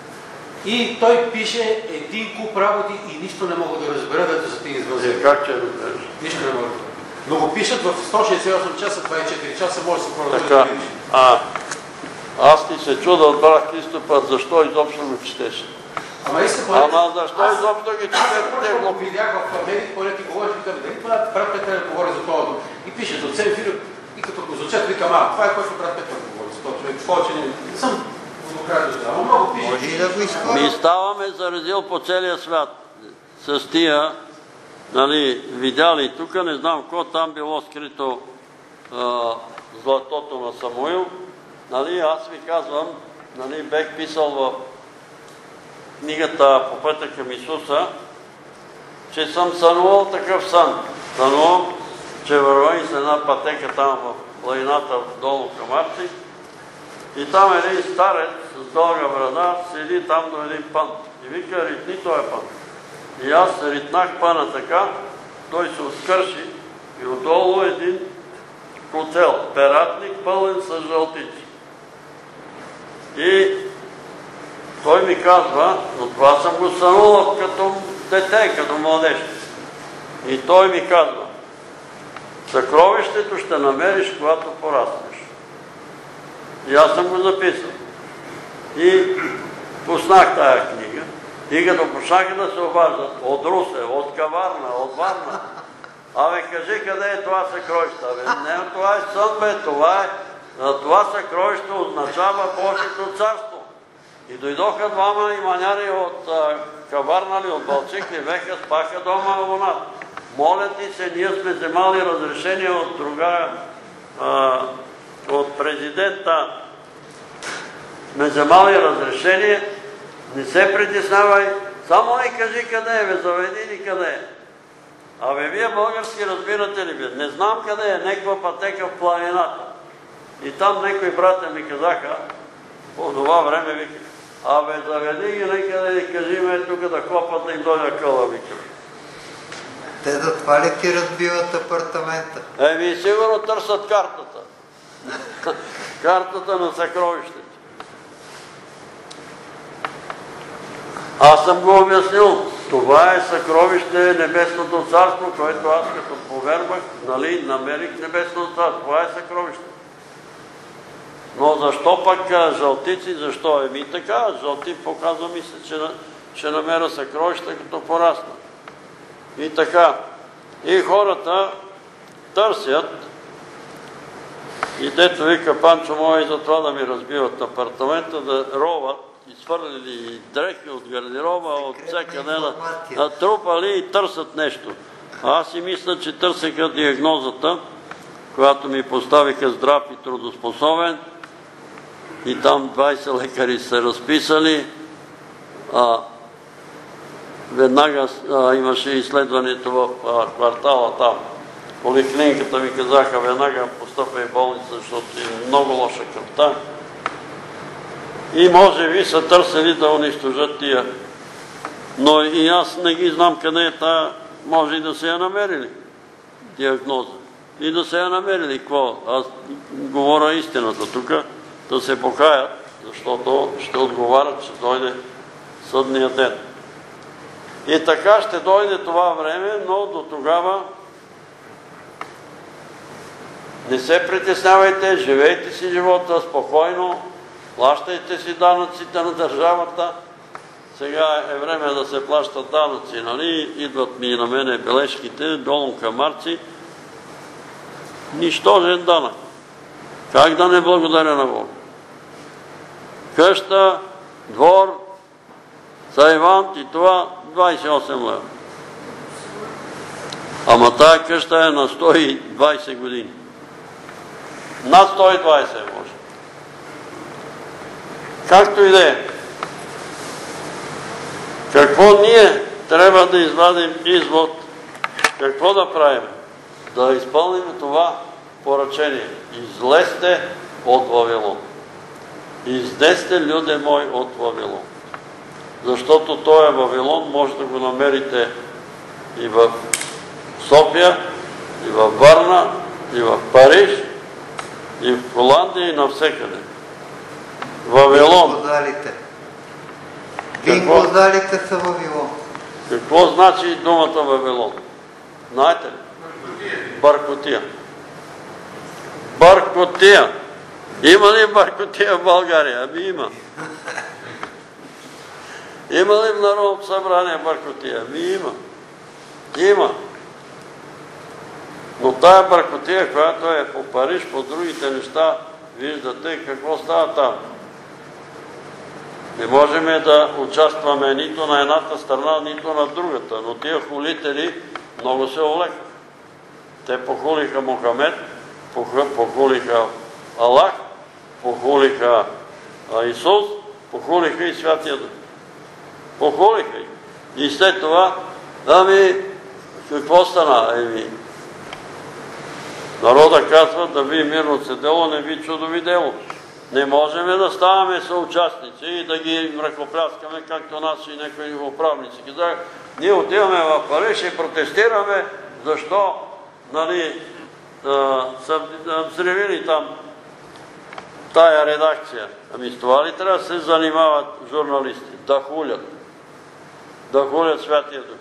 И той пише един куп работи и нищо не мога да разбера, дето са ти извънзели. Как че разбереш? Нищо не мога да разбера. Но го пишат в 168 часа, 24 часа, може да се продължи да видиш. Аз ти се чуда от брат Христопа, защо изобщо го четеш? Ама защо изобщо ги четеш? Аз го видях в медиите, поне ти говориш, викам, дали това брат Петър говори за това? И пише доцент Филип, и като го звучат, викам, това е което брат Петър говори за това човек. Повече не съм демократия, ама много пише. Може да го изхвърля. Ми ставаме заразил по целия свят с тия, нали, видяли тук, не знам какво там било скрито златото на Самуил. Нали, аз ви казвам, нали, бех писал в книгата По пътя към Исуса, че съм сънувал такъв сън. Сънувам, че върва и с една пътека там в планината долу към Арци и там един старец с дълга брада седи там до един пан и вика, ритни този пан. И аз ритнах пана така, той се откърши и отдолу един котел, ператник пълен с жълтици. И той ми казва, но това съм го сънувал като дете, като младеж. И той ми казва, съкровището ще намериш, когато пораснеш. И аз съм го записал. И пуснах тая книга. И като почнаха да се обаждат от Русе, от Каварна, от Варна. Абе, кажи къде е това съкровище? Не, това е сън, бе, това съкровище означава Божието царство. И дойдоха двама иманяри от Каварна ли, от Балчик ли, веха, спаха дома в луната. Моля ти се, ние сме вземали разрешение от друга, от президента ме вземали разрешение, не се притеснявай, само не кажи къде е, заведи ни къде е. Абе, вие български разбирате ли бе? Не знам къде е, неква пътека в планината. И там некои братя ми казаха, по това време вика, абе, заведи ги некъде и кажи ме тук да копат да им дойде къла, вика. Те за това ли ти разбиват апартамента? Еми, сигурно търсят картата. Картата на съкровището. Аз съм го обяснил. Това е съкровище Небесното царство, което аз като повярвах, нали, намерих Небесното царство. Това е съкровище. Но защо пък жълтици? Защо? Еми така, жълти показва ми се, че ще намеря съкровища като порасна. И така. И хората търсят и дето вика Панчо мой за това да ми разбиват апартамента, да роват, изхвърлили дрехи от гардероба, от всякъде натрупали и търсят нещо. Аз си мисля, че търсеха диагнозата, която ми поставиха здрав и трудоспособен, и там 20 лекари са разписали. Веднага имаше изследването в квартала там. Поликлиниката ми казаха, веднага постъпва в болница, защото е много лоша кръвта. И може би са търсили да унищожат тия. Но и аз не ги знам къде е тая, може и да се я намерили диагноза. И да се я намерили. Какво? Аз говоря истината тук, да се покаят, защото ще отговарят, че дойде съдния ден. И така ще дойде това време, но до тогава не се притеснявайте, живейте си живота спокойно, плащайте си данъците на държавата. Сега е време да се плащат данъци, нали? Идват ми и на мене бележките, долу камарци. Нищожен данък. Как да не благодаря на Бог? Къща, двор, Сайвант и това 28 лева. Ама тая къща е на 120 години. Над 120 може. Както и да е. Какво ние трябва да извадим извод? Какво да правим? Да изпълним това поръчение. Излезте от Вавилон. Излезте, люде мой, от Вавилон. Защото този Вавилон може да го намерите и в София, и в Варна, и в Париж, и в Холандия, и навсекъде. Вавилон. Бингозалите са Вавилон. Какво значи думата Вавилон? Знаете ли? Бъркотия. Бъркотия. Има ли бъркотия в България? Ами има. Има ли в Народното събрание бъркотия? Ами има. Има. Но тая бъркотия, която е по Париж, по другите неща, виждате какво става там. Не можем да участваме нито на едната страна, нито на другата, но тия хулители много се олекаха. Те похулиха Мохамед, похулиха Аллах, похулиха Исус, похулиха и Святия Дух. Похулиха и. И след това, ами, какво стана? Народа казва, да ви мирно се дело, не ви чудови дело. Не можем да ставаме съучастници и да ги ръкопляскаме, както нас и някои управници. Ние отиваме в Париж и протестираме, защо са взривили там тая редакция. Ами с това ли трябва да се занимават журналисти? Да хулят. Да хулят Святия Дух.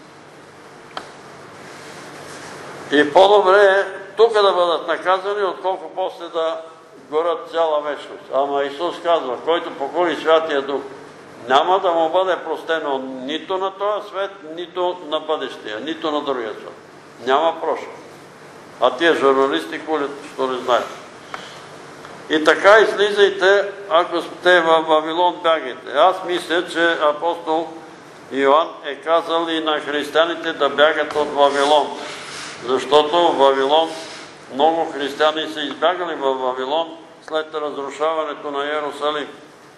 И по-добре е тук да бъдат наказани, отколко после да горят цяла вечност. Ама Исус казва, който похули Святия Дух, няма да му бъде простено нито на този свет, нито на бъдещия, нито на другия свет. Няма прошка. А тия журналисти хулят, що не знаят. И така излизайте, ако сте в Вавилон, бягайте. Аз мисля, че апостол Йоан е казал и на християните да бягат от Вавилон. Защото в Вавилон много християни са избягали в Вавилон след разрушаването на Йерусалим.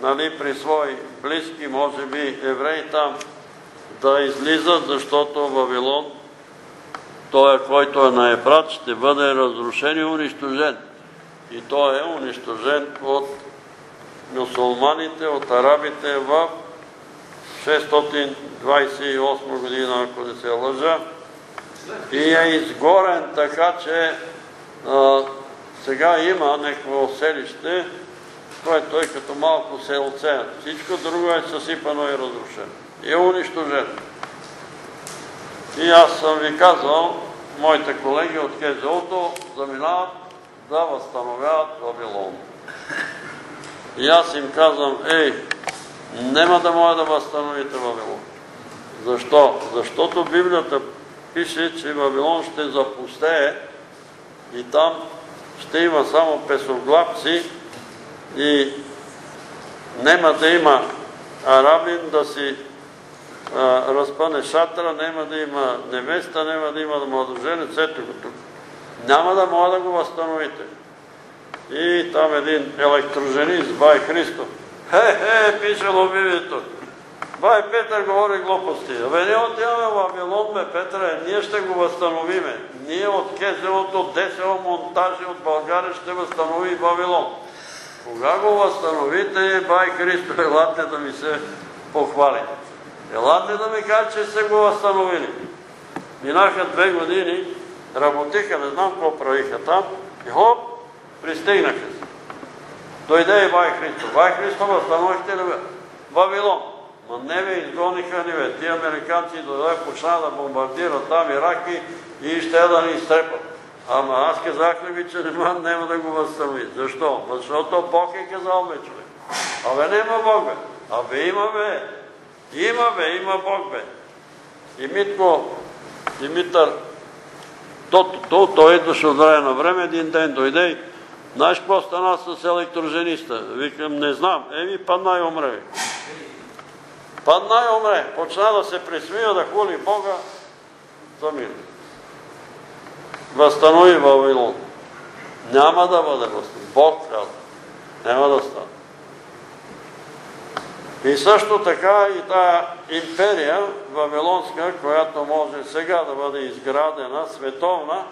при свои близки, може би евреи там, да излизат, защото Вавилон, той, който е на Ефрат, ще бъде разрушен и унищожен. И той е унищожен от мюсулманите, от арабите в 628 година, ако не се лъжа. И е изгорен така, че сега има някакво селище, което е като малко селце. Всичко друго е съсипано и разрушено. И е унищожено. И аз съм ви казвал, моите колеги от КЗО-то заминават да възстановяват Вавилон. И аз им казвам, нема да може да възстановите Вавилон. Защо? Защото Библията пише, че Вавилон ще запустее и там ще има само песоглавци и нема да има арабин да си разпъне шатра, нема да има невеста, нема да има младоженец, ето го тук. Няма да може да го възстановите. И там един електроженист, бай Христо, пишело Библията. Бай Петър говори глупости. Ние отиваме в Вавилон, Петър, ние ще го възстановиме. Ние от КЗО-то, ДСО монтажи от България ще възстанови Вавилон. Кога го възстановите, бай Христо, елате да ми се похвали. Елате да ми кажа, че сте го възстановили. Минаха 2 години, работиха, не знам какво правиха там, и хоп, пристигнаха се. Дойде и бай Христо. Бай Христо, възстановихте ли бе? Вавилон. Ма не бе, изгониха ни бе. Тия американци дойде, почна да бомбардират там Ираки и ще да ни изтрепат. Ама аз казах ли ви, че няма да го възстанови. Защо? Защото Бог е казал бе, човек. Абе нема Бог бе. Абе има бе. Има Бог бе. И Митко, Димитър, той идваше от време на време, един ден дойде и знаеш какво стана с електрожениста? Викам, не знам. Падна и умре. Падна и умре. Почна да се присмива, да хули Бога. Замина. Възстанови Вавилон. Няма да бъде възстанови. Бог каза. Няма да стане. И също така и тая империя вавилонска, която може сега да бъде изградена, световна,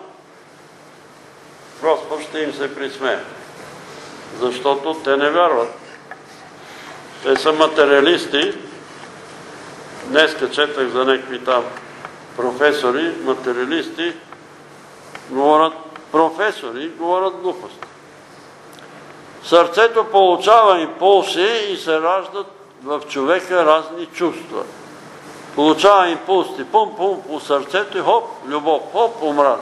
Господ ще им се присмее. Защото те не вярват. Те са материалисти. Днеска четах за някакви там професори, материалисти, говорят глупости. Сърцето получава импулси и се раждат в човека разни чувства. Получава импулси, пум-пум по сърцето и хоп, любов, хоп, омраза.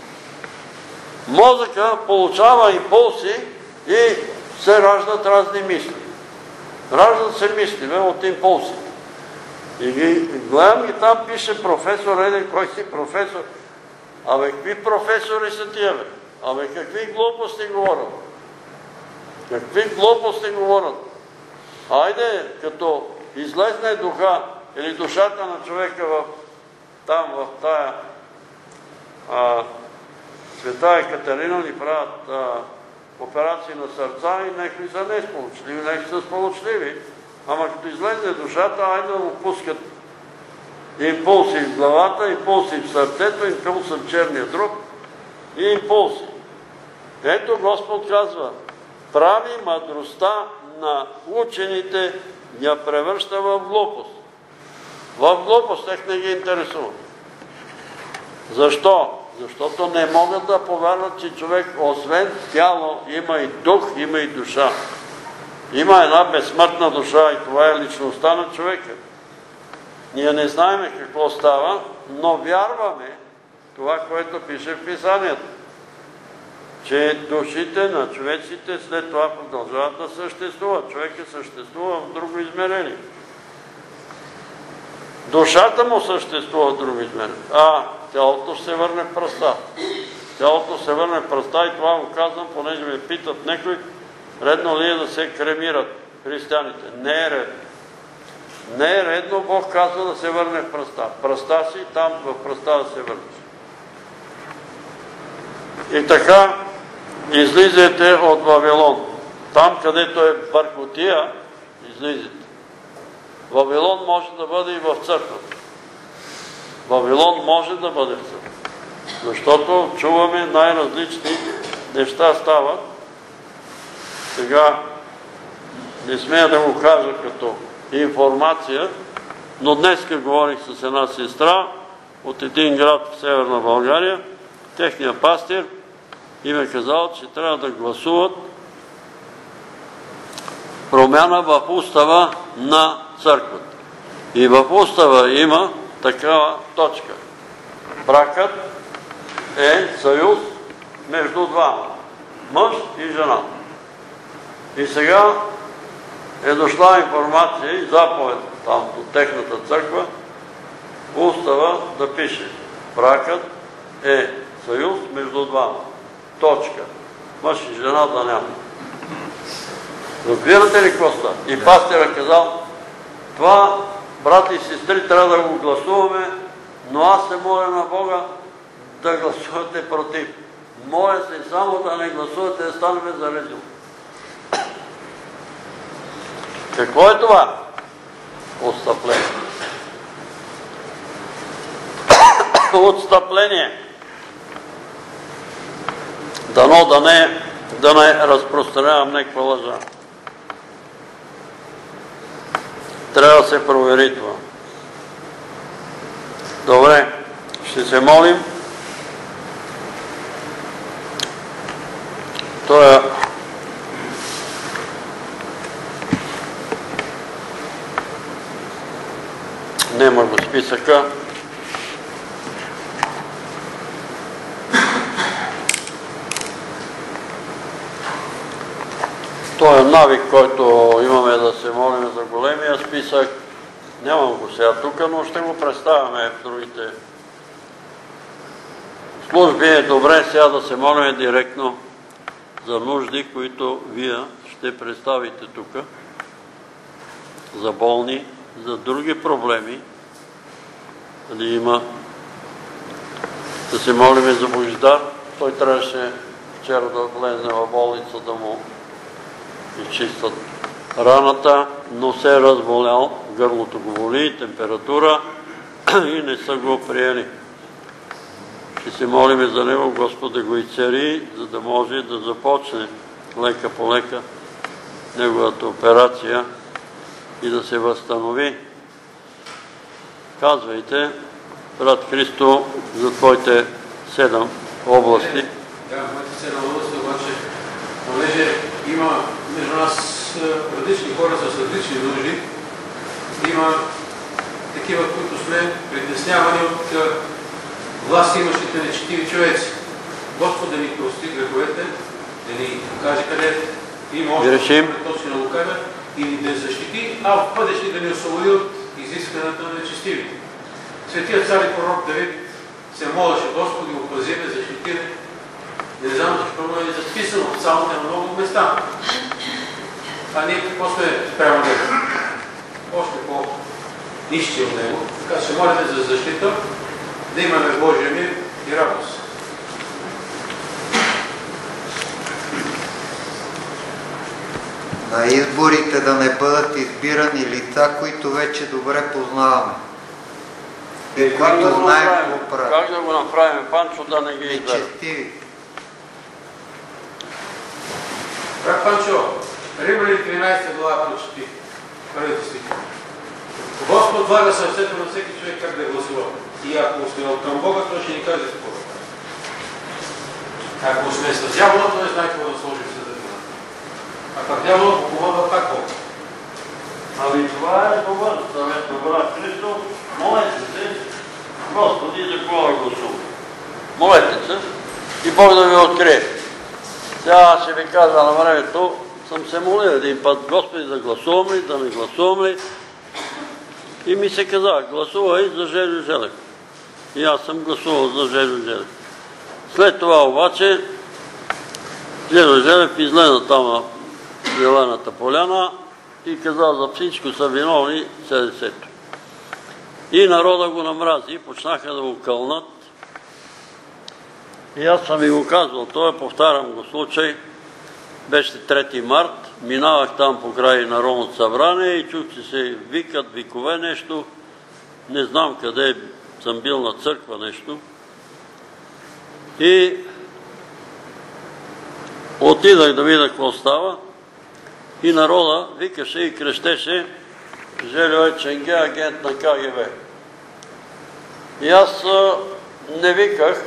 Мозъка получава импулси и се раждат разни мисли. Раждат се мисли от импулси. И гледам ги там, пише професор, кой си професор? Абе, какви професори са тия, бе? Абе, какви глупости говорят? Какви глупости говорят? Айде, като излезне духа или душата на човека там, в тая Света Екатерина ни правят операции на сърца и някои са несполучливи, някои са сполучливи. Ама като излезе душата, айде да му пускат импулси в главата, импулси в сърцето, импулси в черния дроб и импулси. Ето Господ казва, прави мъдростта на учените я превръща в глупост. В глупост тях не ги интересува. Защо? Защото не могат да повярват, че човек освен тяло има и дух, има и душа. Има една безсмъртна душа и това е личността на човека. Ние не знаем какво става, но вярваме това, което пише в Писанието. Че душите на човеците след това продължават да съществуват. Човекът съществува в друго измерение. Душата му съществува в друго измерение. Тялото ще се върне в пръста. Тялото се върне в пръста и това го казвам, понеже ме питат някой, редно ли е да се кремират християните? Не е редно. Не е редно, Бог казва да се върне в пръста. Пръста си, там в пръста да се върнеш. И така излизайте от Вавилон. Там, където е бъркотия, излизате. Вавилон може да бъде и в църквата. Вавилон може да бъде в църквата. Защото чуваме най-различни неща стават. Сега не смея да го кажа като информация, но днеска говорих с една сестра от един град в Северна България. Техният пастир им е казал, че трябва да гласуват промяна в устава на църквата. И в устава има такава точка. Бракът е съюз между двама. Мъж и жена. И сега е дошла информация и заповед там от техната църква, устава да пише: бракът е съюз между двама. Точка. Мъж и жена да няма. Разбирате ли какво става? И пастирът казал: това, брати и сестри, трябва да го гласуваме, но аз се моля на Бога да гласувате против. Моля се само да не гласувате, да станем за резюм. Какво е това? Отстъпление. Отстъпление. Дано да не разпространявам някаква лъжа. Трябва да се провери това. Добре, ще се молим. Той нема го списъка. Той е навик, който имаме да се молим за големия списък. Нямам го сега тук, но ще го представяме в другите служби. Е добре сега да се молим директно за нужди, които вие ще представите тук, за болни, за други проблеми. Дали има да се молим за Божидар. Той трябваше вчера да влезе в болница да му изчистват раната, но се е разболял, гърлото го боли, температура и не са го приели. Ще се молим за него, Господ да го изцели, за да може да започне лека по лека неговата операция и да се възстанови. Казвайте, брат Христо, за твоите 7 области. Да, моите 7 области, обаче, понеже има между нас различни хора с различни нужди, има такива, които сме притеснявани от власт имащите нечестиви човеци. Господ да ни прости греховете, да ни покаже къде има още точно да го кажа и да защити, а в бъдеще да ни освободи от изискването на нечестивите. Светият цар и пророк Давид се молеше: Господи, опази ме, защити ме. Не знам защо е записано в псалмите на много места. А ние какво сме спрямо него? Още по-нищи от него. Така се молите за защита, да имаме Божия мир и радост. На изборите да не бъдат избирани лица, които вече добре познаваме. И които знаем какво правят. Как да го направим, Панчо, да не ги изберем? Нечестиви. Брат Панчо, Римляни 13 глава прочети. Първите стихи. Господ влага сърцето на всеки човек как да гласува. И ако сме от към Бога, той ще ни каже какво да прави. Ако сме с дявола, той не знае какво да сложи в съдържанието. А пък дявола помогва пак Бог. Ами това е добър съвет на брат Христо. Молете се, Господи, за какво да гласувам. Молете се и Бог да ви открие. Сега ще ви кажа на времето, съм се молил един път: Господи, да гласувам ли, да не гласувам ли. И ми се каза: гласувай за Жельо Желев. И аз съм гласувал за Жельо Желев. След това обаче Жельо Желев излезе там на Зелената поляна и каза: за всичко са виновни СДС-то. И народа го намрази и почнаха да го кълнат. И аз съм ви го казвал, това повтарям го случай, беше 3 март, минавах там покрай Народното събрание и чух, че се викат, викове нещо. Не знам къде съм бил, на църква нещо. И отидах да видя какво става. И народа викаше и крещеше: Жельо е Ченге, агент на КГБ. И аз не виках,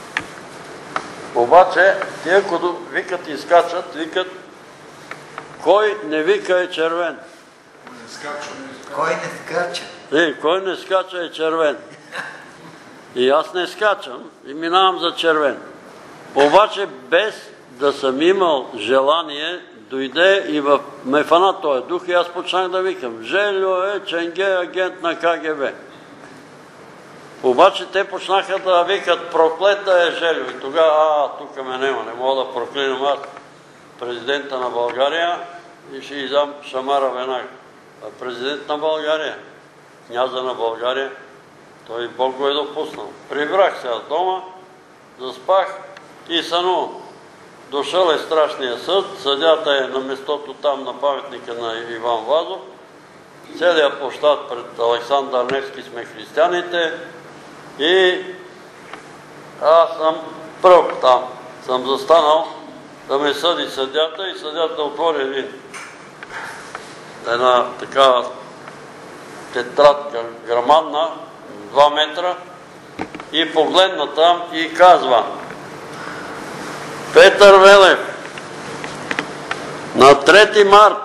обаче тия, които викат и скачат, викат: кой не вика е червен. Кой не скача? Кой не скача е червен. И аз не скачам и минавам за червен. Обаче без да съм имал желание, дойде и ме фана този дух и аз почнах да викам: Жельо е Ченге, агент на КГБ. Обаче те почнаха да викат: проклет да е Жельо. И тогава, тук ме няма, не мога да проклинам аз президента на България и ще издам шамара веднага. А президент на България, княза на България, той Бог го е допуснал. Прибрах се от дома, заспах и сънувам. Дошъл е страшния съд, съдята е на местото там на паметника на Иван Вазов. Целият площад пред Александър Невски сме християните и аз съм пръв там. Съм застанал да ме съди съдята и съдята отвори една такава тетрадка грамадна, 2 метра, и погледна там и казва: Петър Велев на 3 март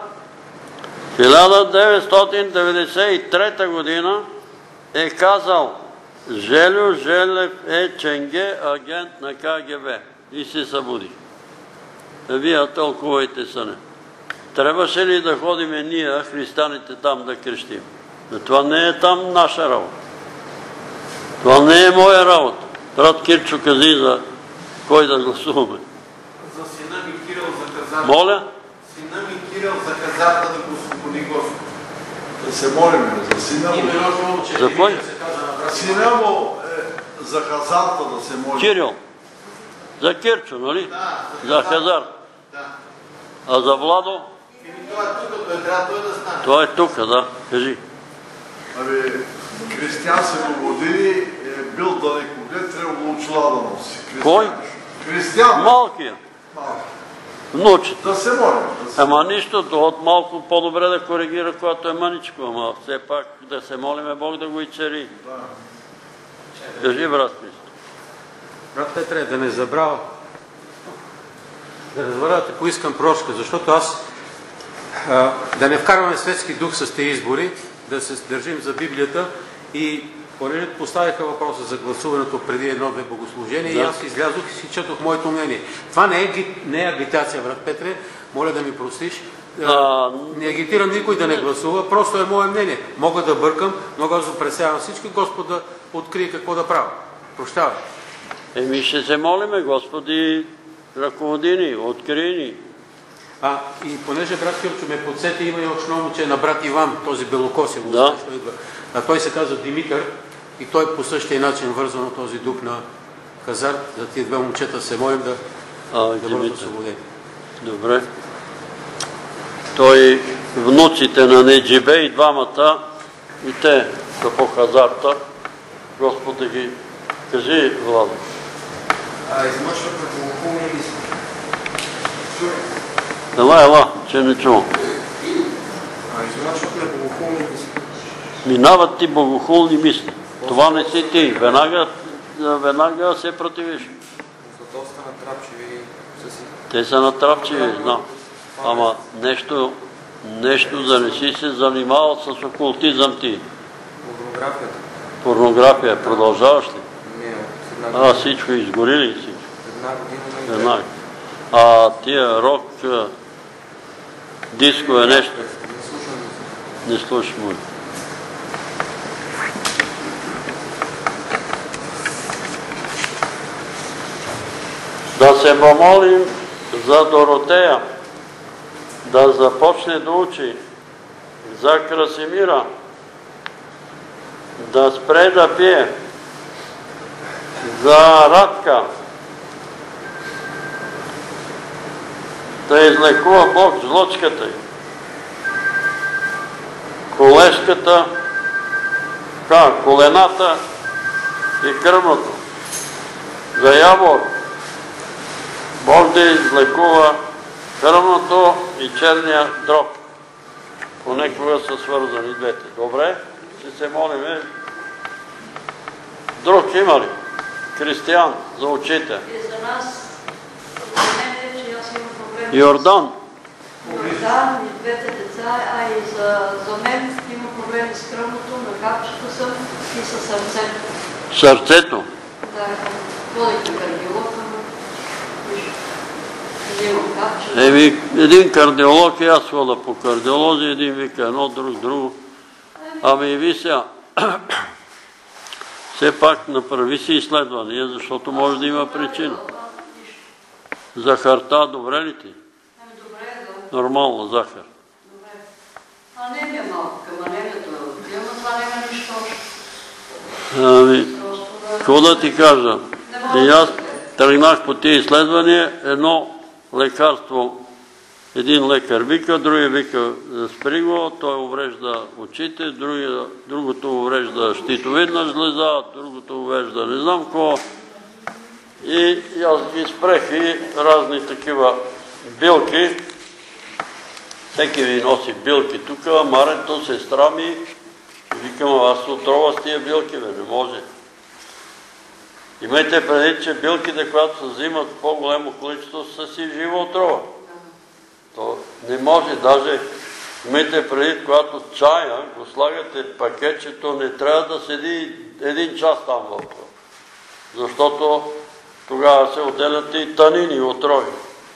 1993 година е казал: Жельо Желев е Ченге, агент на КГБ. И се събуди. Вие тълкувайте съне. Трябваше ли да ходиме ние, християните, там да крещим? Но това не е там наша работа. Това не е моя работа. Брат Кирчо кази за кой да гласуваме. За сина ми Кирил за казата. Моля? Сина ми Кирил за казата да го освободи Господ. Да се молим за сина му. За кой? Сина му за хазарта да се молим. Кирил. За Кирчо, нали? Да. За хазарт. Да. А за Владо? Това е тук, трябва той да стане. Това е тук, да. Кажи. Християн се години е бил далекоглед, трябвало очила да носи. Кой? Християн. Малкия. Внучите. Да се молим. Ама нищо, от малко по-добре да коригира, когато е мъничко, ама все пак да се молиме Бог да го изцери. Кажи, брат Христо. Брат Петре, да не забравя, да разберете, поискам прошка, защото аз да не вкарваме светски дух с тези избори, да се държим за Библията и понеже поставиха въпроса за гласуването преди едно-две богослужения, и аз излязох и си четох моето мнение. Това не е агитация, брат Петре, моля да ми простиш. Не агитирам никой да не гласува, просто е мое мнение. Мога да бъркам, мога да пресявам всички, Господ да открие какво да правя. Прощавай. Ще се молиме, Господи, ръководи ни, откри ни. И понеже брат Кирчо ме подсети, има и още момче на брат Иван, този белокосив, той се казва Димитър и той по същия начин вързва на този дух на хазарт. За тия две момчета се молим да бъдат освободени. Добре. Той, внуците на Неджибе и двамата, и те са по хазарта. Господ да ги кажи, Владо. Измъчват на богохулни мисли. Ела, че не чувам. Измъчват на богохулни мисли. Минават ти богохулни мисли. Това не си ти. Веднага се противиш. За доста натрапчиви са си. Те са натрапчиви, знам. Ама нещо да не си се занимавал с окултизъм ти. Порнографията. Порнография. Продължаваш ли? Не, всичко изгори ли си? една година. Тия рок, диско е нещо. Не слушам му. Да се помолим за Доротея, да започне да учи, за Красимира, да спре да пие, за Радка, да излекува Бог жлъчката й, колешката, колената и кръвното. За Явор Бог да излекува кръвното и черния дроб. Понекога са свързани двете. Добре, ще се молиме. Друг има ли? Християн, за очите. И за нас, за мен е, че аз имам проблем. Йордан. Йордан и двете деца, а и за мен имам проблеми с кръвното, на капчето съм и със сърцето. Сърцето? Да, ходих на кардиолог, взимам капчето. Един кардиолог и аз хода по кардиолози, един вика едно, друго. Ами и ви сега, все пак направи си изследвания, защото може да има причина. Захарта, добре ли ти? Добре, да. Нормално, захар. Добре. Анемия малко, към анемията отивам, но това няма нищо общо. Ами, какво да ти кажа? И аз тръгнах по тия изследвания, едно лекарство, един лекар вика, другия вика спри го, той уврежда очите, другото уврежда щитовидна жлеза, другото уврежда не знам какво. И аз ги спрех и разни такива билки. Всеки ви носи билки тук, Марето, сестра ми. Викам, аз се отрова с тия билки, не може. Имайте предвид, че билките, когато се взимат в по-голямо количество, са си жива отрова. То не може, даже имайте предвид, когато чая го слагате пакетчето, не трябва да седи 1 час там в това. Защото тогава се отделят и танини, и отрови.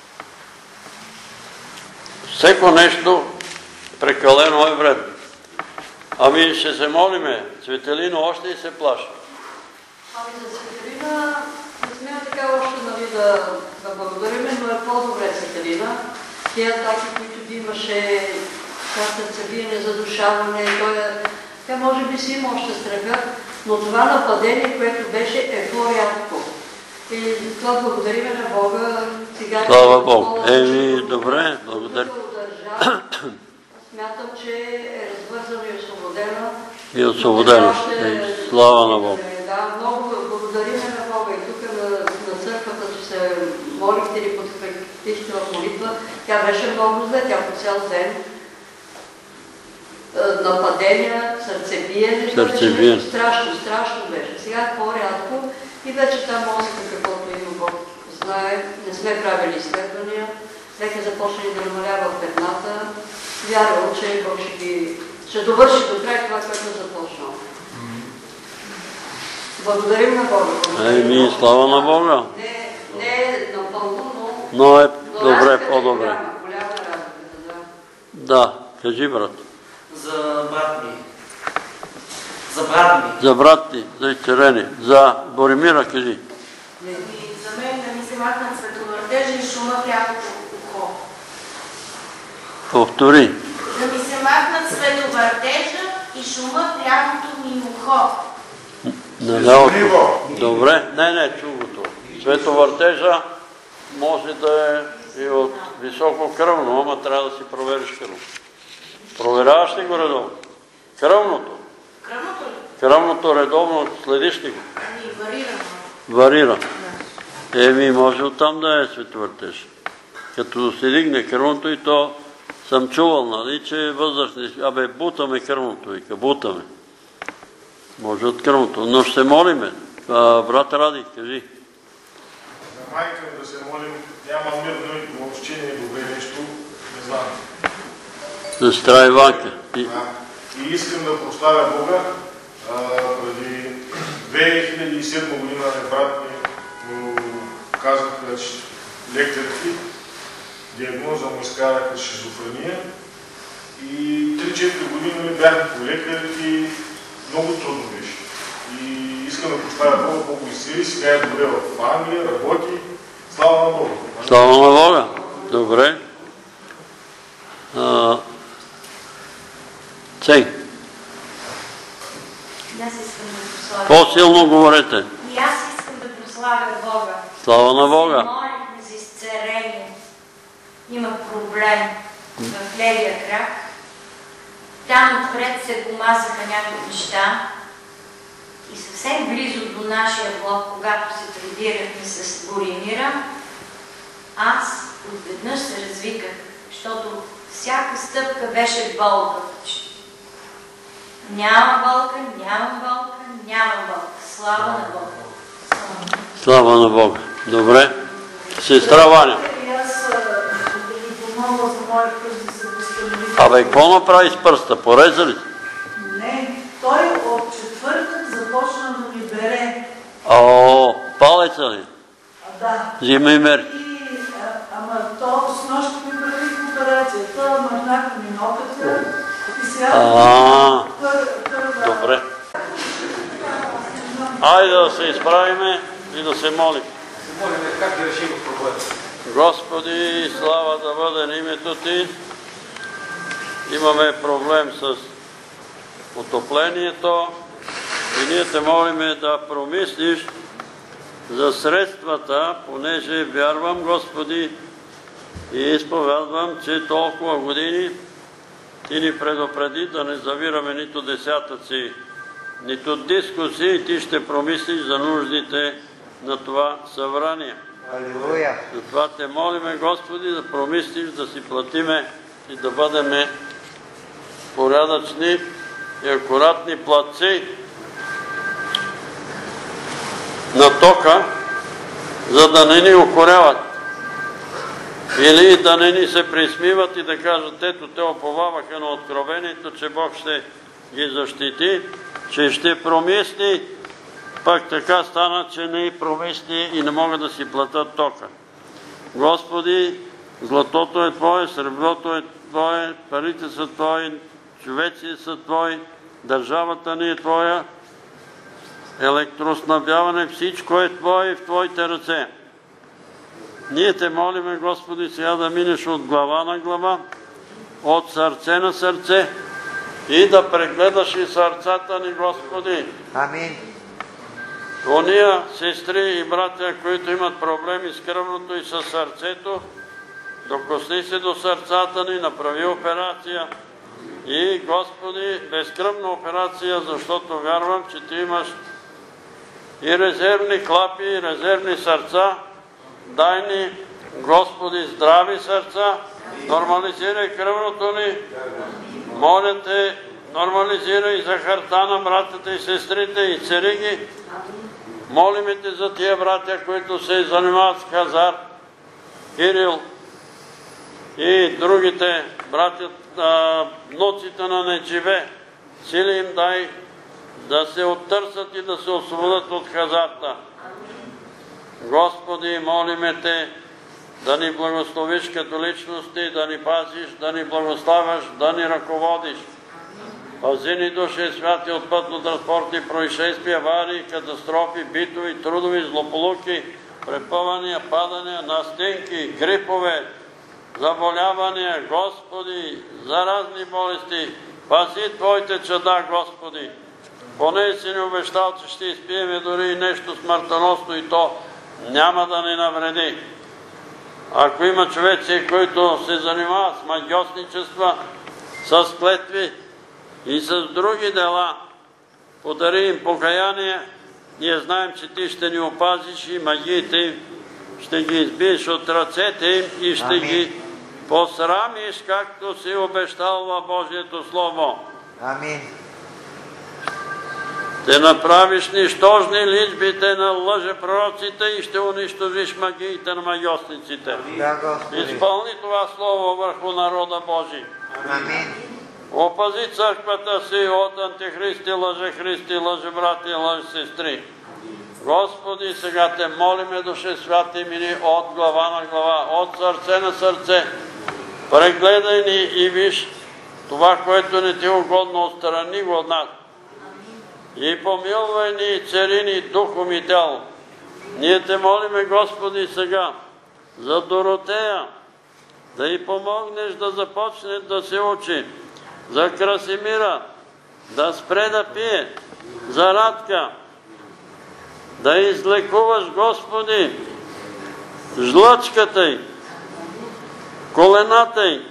Всеко нещо прекалено е вредно. Ами ще се молиме. Цветелино още и се плаши. Ами за Цветелина не смея така още да благодариме, но е по-добре Цветелина. Тия атаки, които ти имаше, сърцебиене, задушаване, тя може би си има още страха, но това нападение, което беше, е по-рядко. И това благодариме на Бога. Слава Богу. Добре, благодаря. Смятам, че е развързана и освободена. И освободена. Слава на Бога. Да, много благодариме на Бога и тук на църквата, че се молихте и подкрепихте в молитва. Тя беше много зле, тя по цял ден. Нападения, сърцебиене, страшно беше. Сега е по-рядко и вече там мозъка, каквото има Бог знае, не сме правили изследвания. Нека започне да намалява петната. Вярвам, че Бог ще довърши до край това, което е започнал. Благодарим на Бога. Слава на Бога. Не е напълно, но е добре, по-добре. Голяма разликата, да. Да, кажи, брат. За брат ми. За брат ти, за изцеление. За Боримира, кажи. За мен да ми се махнат световъртежа и шума в лявото ухо. Повтори. Да ми се махнат световъртежа и шума в лявото ми ухо. Добре, не, чу го това. Световъртежа може да е и от високо кръвно, ама трябва да си провериш кръвно. Проверяваш ли го редовно? Кръвното? Кръвното ли? Кръвното редовно следиш ли го? Варира. Може оттам да е световъртеж. Като се дигне кръвното и то съм чувал, нали, че възрастни, бутаме кръвното, вика, бутаме. Може от кръвното, но ще се молиме. Брат Ради, кажи. За майка ми да се молим, няма мирно и въобще не е добре нещо, не знам. Сестра Иванка. И искам да прославя Бога. Преди 2007 година брат ми казаха, че лекарите диагноза му изкараха шизофрения и 3-4 години бяхме по лекарите и много трудно беше. И искам да прославя Бога, Бог го изцели, сега е добре в Англия, работи. Слава на Бога! Слава на Бога! Добре. Цей. По-силно говорете. И аз искам да прославя Бога. Слава на Бога. Молихме за изцеление. има проблем в левия крак. Там отпред се помазаха някои неща и съвсем близо до нашия блок, когато се прибирахме с Боримира, аз отведнъж се развиках, защото всяка стъпка беше болка. Няма болка, няма болка, няма болка. Слава на Бога. Слава на Бога. Добре. Сестра Ваня. Абе, какво направи с пръста? Пореза ли? Не, той от четвъртък започна да ми бере. О, палеца ли? Да. Взимай мерки. Ама то с нощ ми правих операцията, махнаха ми ноката и сега... Добре. Айде да се изправиме и да се молим. Молиме как да решим проблема. Господи, слава да бъде на името Ти. Имаме проблем с отоплението и ние те молиме да промислиш за средствата, понеже вярвам, Господи, и изповядвам, че толкова години Ти ни предупреди да не завираме нито десятъци, нито дискусии, Ти ще промислиш за нуждите на това събрание. Алилуя! Затова те молиме, Господи, да промислиш, да си платиме и да бъдеме порядъчни и акуратни платци на тока, за да не ни укоряват или да не ни се присмиват и да кажат, ето те оповаваха на откровението, че Бог ще ги защити, че ще промисли, пак така стана, че не промисли и не могат да си платят тока. Господи, златото е Твое, среброто е Твое, парите са Твои, човеци са Твои, държавата ни е Твоя, електроснабдяване, всичко е Твое и в Твоите ръце. Ние те молиме, Господи, сега да минеш от глава на глава, от сърце на сърце и да прегледаш и сърцата ни, Господи. Амин. Ония сестри и братя, които имат проблеми с кръвното и с сърцето, докосни се до сърцата ни, направи операция и, Господи, безкръвна операция, защото вярвам, че Ти имаш и резервни клапи, и резервни сърца. Дай ни, Господи, здрави сърца, нормализирай кръвното ни. Моля Те, нормализирай захарта на братята и сестрите и цари ги. Молиме Те за тия братя, които се занимават с хазарт, Кирил и другите братя, внуците на Нечиве. Сили им дай да се оттърсят и да се освободят от хазарта. Господи, молиме Те да ни благословиш като личности, да ни пазиш, да ни благославяш, да ни ръководиш. Пази ни, Душе Святи, от пътно-транспортни происшествия, аварии, катастрофи, битови, трудови, злополуки, препъвания, падания, настинки, грипове, заболявания, Господи, заразни болести. Пази Твоите чада, Господи. Поне си ни обещал, че ще изпиеме дори и нещо смъртоносно и то няма да ни навреди. Ако има човеци, които се занимават с магиосничества, с клетви и с други дела, подари им покаяние, ние знаем, че Ти ще ни опазиш и магиите им ще ги избиеш от ръцете им и ще ги посрамиш, както си обещал във Божието Слово. Амин. Ще направиш нищожни личбите на лъжепророците и ще унищожиш магиите на магиосниците. Да, Господи. Изпълни това Слово върху народа Божий. Амин. Опази църквата си от антихристи, лъжехристи, лъжебрати, лъжесестри. Господи, сега Те молиме, Душе Святи, мини от глава на глава, от сърце на сърце. Прегледай ни и виж това, което не Ти угодно, отстрани го от нас. И помилвай ни, цари ни, духом и тяло. Ние Те молиме, Господи, сега за Доротея, да й помогнеш да започне да се учи, за Красимира, да спре да пие, за Радка, да излекуваш, Господи, жлъчката й, колената й,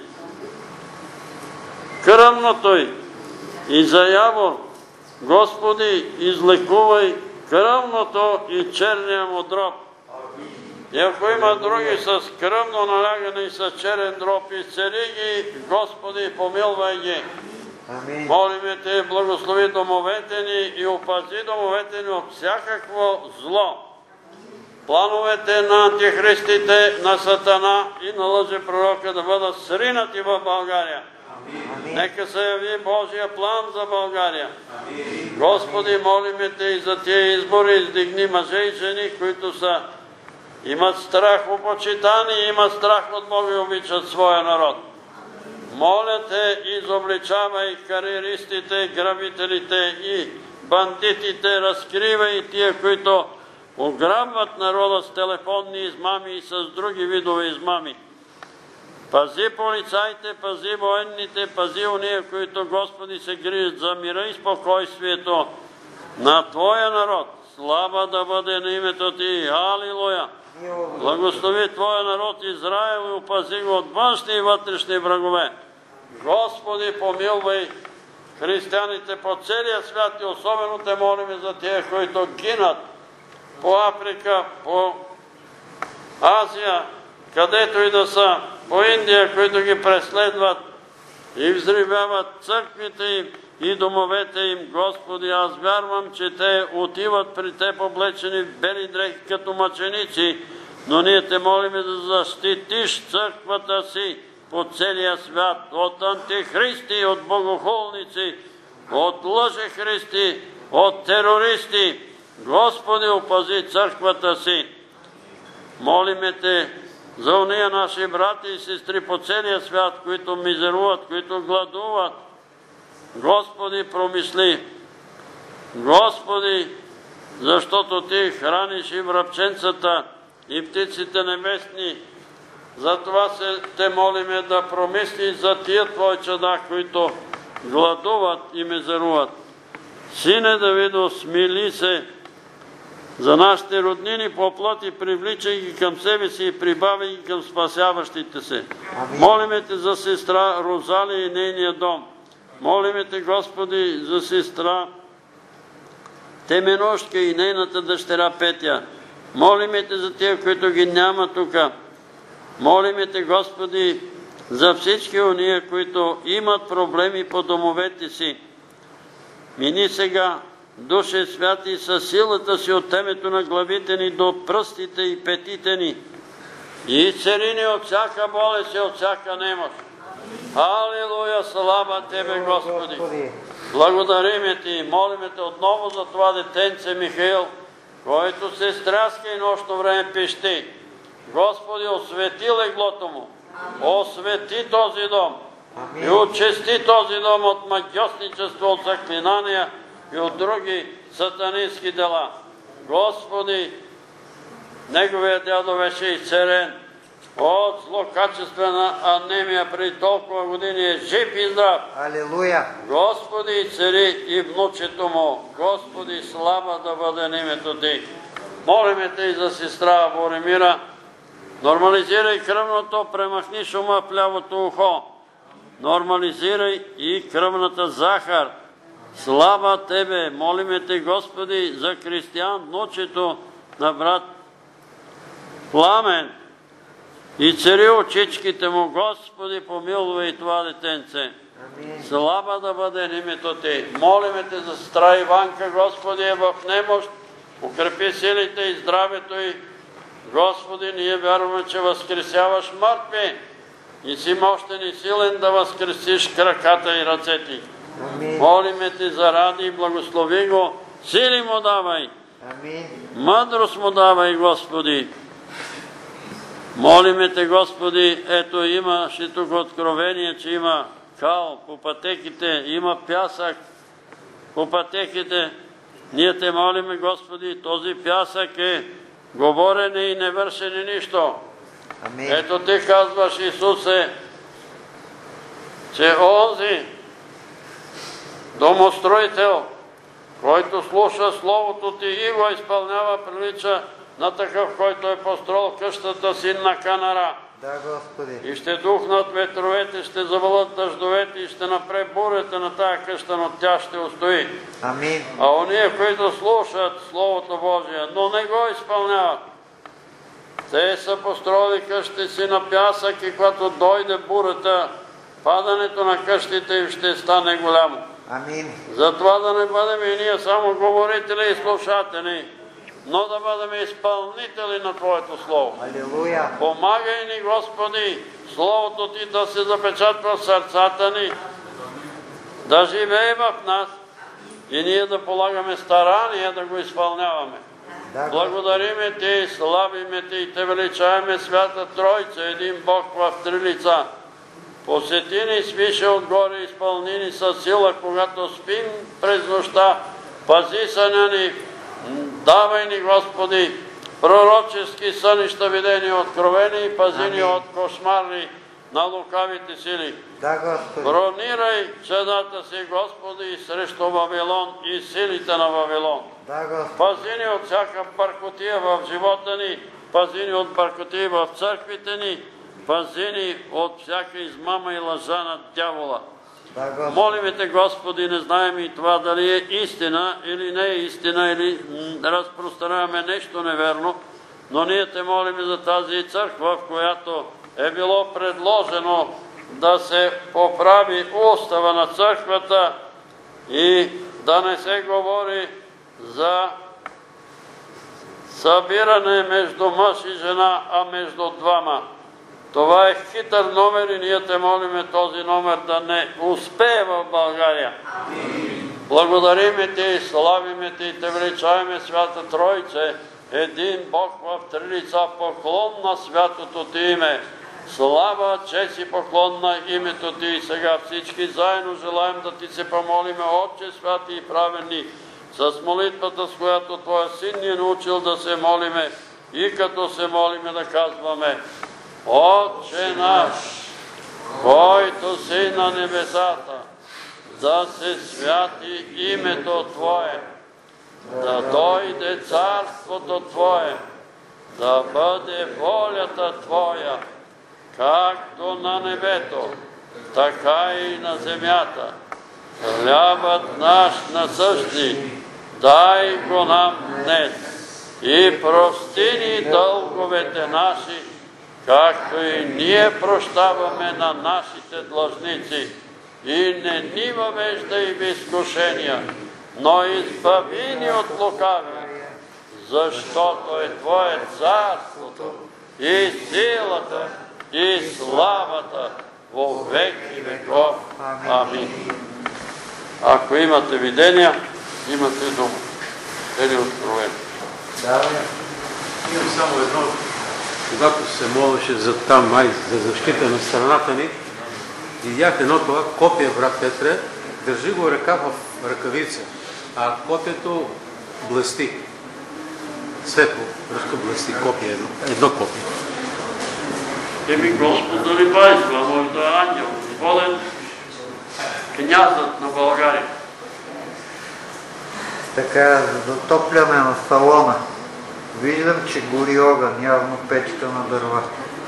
кръвното й и за Явор, Господи, излекувай кръвното и черния му дроб. И ако има други с кръвно налягане и с черен дроб, изцели ги, Господи, помилвай ги. Молиме Те, благослови домовете ни и опази домовете ни от всякакво зло. Плановете на антихристите, на Сатана и на лъжепророка да бъдат сринати в България. Нека се яви Божия план за България. Господи, молиме Те и за тия избори, издигни мъже и жени, които имат страх от почитание, имат страх от Бога и обичат своя народ. Моля Те, изобличавай кариеристите, грабителите и бандитите, разкривай тия, които ограбват народа с телефонни измами и с други видове измами. Пази полицаите, пази военните, пази уния, които, Господи, се грижат за мира и спокойствието на Твоя народ. Слава да бъде на името Ти. Алилуя! Благослови Твоя народ Израел и опази го от външни и вътрешни врагове. Господи, помилвай християните по целия свят и особено Те молиме за тия, които гинат по Африка, по Азия, където и да са, по Индия, които ги преследват и взривяват църквите им и домовете им. Господи, аз вярвам, че Те отиват при Теб облечени в бели дрехи като мъченици, но ние Те молиме да защитиш църквата си по целия свят от антихристи, от богохулници, от лъжехристи, от терористи. Господи, опази църквата си. Молиме Те за ония наши брати и сестри по целия свят, които мизеруват, които гладуват. Господи, промисли. Господи, защото Ти храниш и врабченцата, и птиците небесни. Затова Те молиме да промисли за тия Твои чада, които гладуват и мизеруват. Сине Давидов, смили се за нашите роднини по плът и привличай ги към себе си и прибавяй ги към спасяващите се. Молиме Те за сестра Розалия и нейния дом. Молиме Те, Господи, за сестра Теменошка и нейната дъщеря Петя. Молиме Те за тия, които ги няма тука. Молиме Те, Господи, за всички ония, които имат проблеми по домовете си. Мини сега, Душе Святи, със силата си от темето на главите ни до пръстите и петите ни. И изцели ни от всяка болест и от всяка немощ. Алилуя, слава Тебе, Господи! Благодариме Ти и молиме Те отново за това детенце Михаил, който се стряска и нощно време пищи. Господи, освети леглото му, освети този дом и очисти този дом от магьосничество, от заклинания и от други сатанински дела. Господи, неговият дядо беше изцелен от злокачествена анемия преди толкова години, е жив и здрав. Алилуя! Господи, цели и внучето му. Господи, слава да бъде на името Ти. Молиме Те и за сестра Боремира. Нормализирай кръвното, премахни шума в лявото ухо. Нормализирай и кръвната захар. Слава Тебе! Молиме Те, Господи, за Кристиян, внучето на брат Пламен. И цари очичките му, Господи, помилвай това детенце. Слава да бъде името Ти. Молиме Те за сестра Иванка, Господи, е в немощ. Укрепи силите и здравето й. Господи, ние вярваме, че възкресяваш мъртви и си мощен и силен да възкресиш краката и ръцете. Молиме Те за Ради, благослови го, сили му давай. Мъдрост му давай, Господи. Молиме Те, Господи, ето имаше тук откровение, че има кал по пътеките, има пясък по пътеките. Ние Те молиме, Господи, този пясък е говорене и не вършене нищо. Ето Ти казваш, Исусе, че онзи домостроител, който слуша Словото Ти и го изпълнява, прилича на такъв, който е построил къщата си на канара. Да, Господи. И ще духнат ветровете, ще завалят дъждовете и ще напре бурята на тая къща, но тя ще устои. Амин. А ония, които слушат Словото Божие, но не го изпълняват, те са построили къщи си на пясък и когато дойде бурата, падането на къщите им ще стане голямо. Амин. Затова да не бъдем и ние само говорители и слушатели, но да бъдем изпълнители на Твоето Слово. Алилуя. Помагай ни, Господи, Словото Ти да се запечатва в сърцата ни, да живее в нас и ние да полагаме старание да го изпълняваме. Благодариме Ти, славиме Ти и Те величаеме, Свята Тройца, един Бог в три лица. Посети ни, свише отгоре, изпълни ни със сила, когато спим през нощта, пази съня ни, давай ни, Господи, пророчески сънища, видени, откровени и пази ни от кошмарни на лукавите сили. Да, Господи. Бронирай чедата си, Господи, срещу Вавилон и силите на Вавилон. Да, Господи. Пази ни от всяка бъркотия в живота ни, пази ни от бъркотия в църквите ни, пази ни от всяка измама и лъжа на дявола. Да, молиме Те, Господи, не знаем и това дали е истина или не е истина, или разпространяваме нещо неверно, но ние Те молиме за тази църква, в която е било предложено да се поправи устава на църквата и да не се говори за събиране между мъж и жена, а между двама. Това е хитър номер и ние Те молиме този номер да не успее в България. Благодариме Ти, славиме Ти и Те величаеме, Свята Тройце, един Бог в три лица, поклон на святото Ти име. Слава, чест и поклон на името Ти и сега всички заедно желаем да Ти се помолиме, Отче святи и праведни, с молитвата, с която Твоя Син ни е научил да се молиме и като се молиме да казваме: Отче наш, който си на небесата, да се святи името Твое, да дойде царството Твое, да бъде волята Твоя, както на небето, така и на земята. Хлябът наш насъщни, дай го нам днес и прости ни дълговете наши, както и ние прощаваме на нашите длъжници. И не ни въвеждай в изкушения, но избави ни от лукавия, защото е Твое царството и силата и славата во веки веков. Амин. Ако имате видения, имате дума. Или откровение. Имам само едно. Когато се молеше за там, за защита на страната ни, видях едно това копие, брат Петре, държи го ръка в ръкавица, а копието блести. Светло, ръчко блести, копие, едно копие. Еми Господ да ни пазва, може да е ангел, Господен, князът на България. Така, затопляме на салона. Виждам, че гори огън, явно печка на дърва.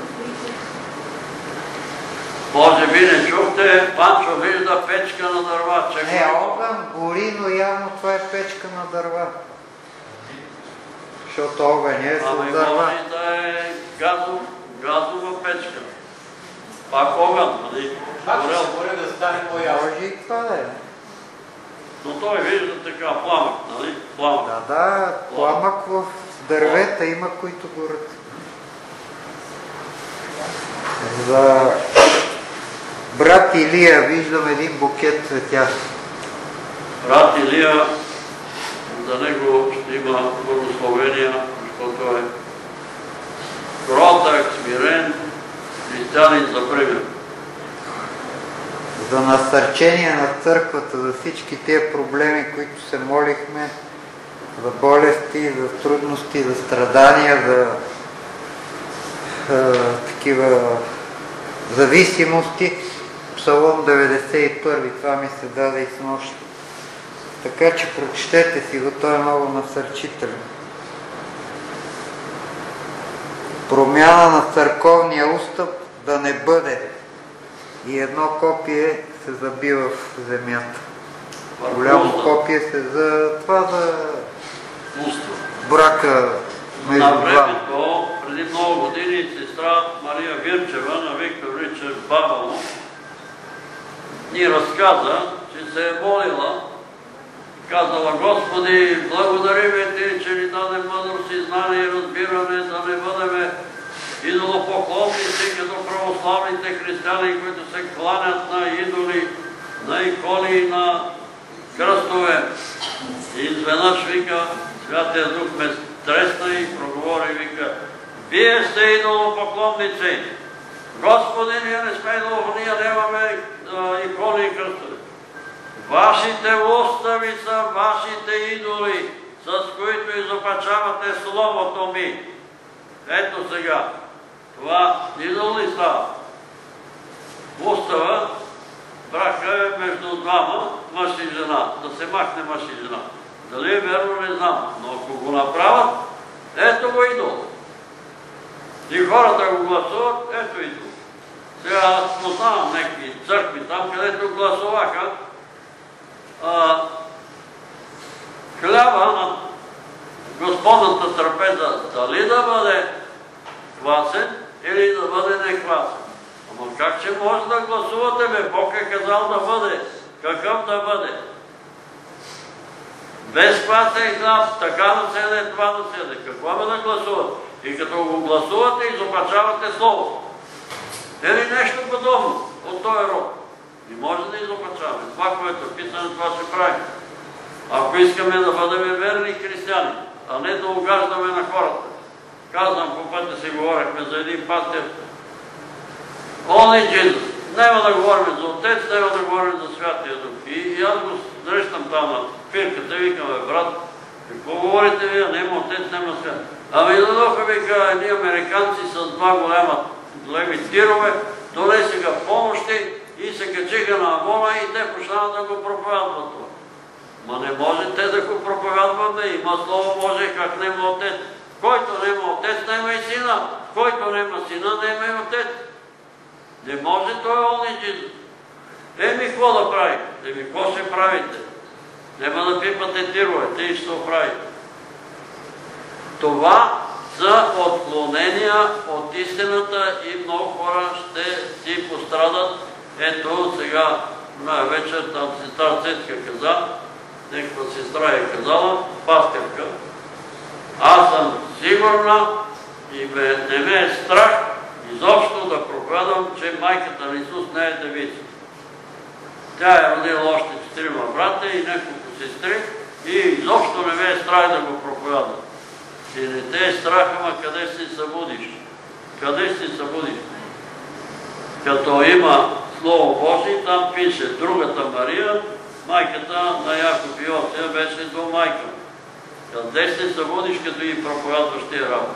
Може би не чухте, Панчо вижда печка на дърва. Не, огън гори, но явно това е печка на дърва. Защото огън е с дърва. Може да е газова печка. Пак огън, нали? Пак ще се горе да стане по-ясно. Може и това да е. Но той вижда така пламък, нали? Пламък. Да, пламък в дървета има, които горят. За брат Илия виждам един букет цветя. Брат Илия, за него ще има благословения, защото е кротък, смирен, християнин за пример. За насърчение на църквата, за всички тия проблеми, които се молихме, за болести, за трудности, за страдания, за такива зависимости. Псалом 91, това ми се даде и снощи. Така че прочетете си го, той е много насърчителен. Промяна на църковния устав да не бъде. И едно копие се забива в земята. Голямо копие се за това за брака между На двама. времето, преди много години, сестра Мария Вирчева на Виктор Ричард Бабало ни разказа, че се е молила, казала: Господи, благодариме Ти, че ни даде мъдрост и знание и разбиране, да не бъдем идолопоклонници, като православните християни, които се кланят на идоли, на икони и на кръстове. И изведнъж вика, Святия Дух ме стресна и проговори, вика: Вие сте идолопоклонници. Господи, ние не сме идолопоклонници, ние нямаме икони и кръстове. Вашите устави са вашите идоли, с които изопачавате Словото ми. Ето сега, това идол ли става? Устава, брака е между двама, мъж и жена, да се махне мъж и жена. Дали е верно, не знам, но ако го направят, ето го идол. И хората го гласуват, ето идол. Сега аз познавам някакви църкви там, където гласуваха хляба на Господната трапеза дали да бъде квасен или да бъде неквасен. Ама как че може да гласувате, бе? Бог е казал да бъде. Какъв да бъде? Без квасен хляб, така да седе, това да седе. Какво бе да гласуват? И като го гласувате, изопачавате Словото. Или нещо подобно от този род. Не може да изопачаваме. Това, което е писано, това ще правим. Ако искаме да бъдем верни християни, а не да угаждаме на хората. Казвам, по пътя си говорихме за един пастир. Only Jesus. Няма да говорим за Отец, няма да говорим за Святия Дух. И аз го срещам там на пирката, викаме: брат, какво говорите вие? Няма Отец, няма Свят. Ами дадоха, вика, едни американци с два големи тирове, донесеха помощи и се качиха на Амона и те почнаха да го проповядват това. Ма не може те да го проповядват, бе. Има слово може, как нема Отец. Който нема Отец, нема и Сина. Който нема Сина, нема и Отец. Не може той Only Jesus. Еми, какво да прави? Еми, какво ще правите? Нема да пипате тировете и ще оправите. Това са отклонения от истината и много хора ще си пострадат. Ето сега, вечер там сестра Цецка каза, някаква сестра е казала, пастирка: аз съм сигурна и не ме е страх изобщо да проповядвам, че майката на Исус не е девица. Тя е родила още 4 брата и няколко сестри и изобщо не ме е страх да го проповядвам. И не те е страх, ама къде се събудиш? Къде се събудиш? Като има Слово Божие, там пише: другата Мария, майката на Яков и Йосия, беше до майка. Къде се събудиш, като ги проповядваш тия работи?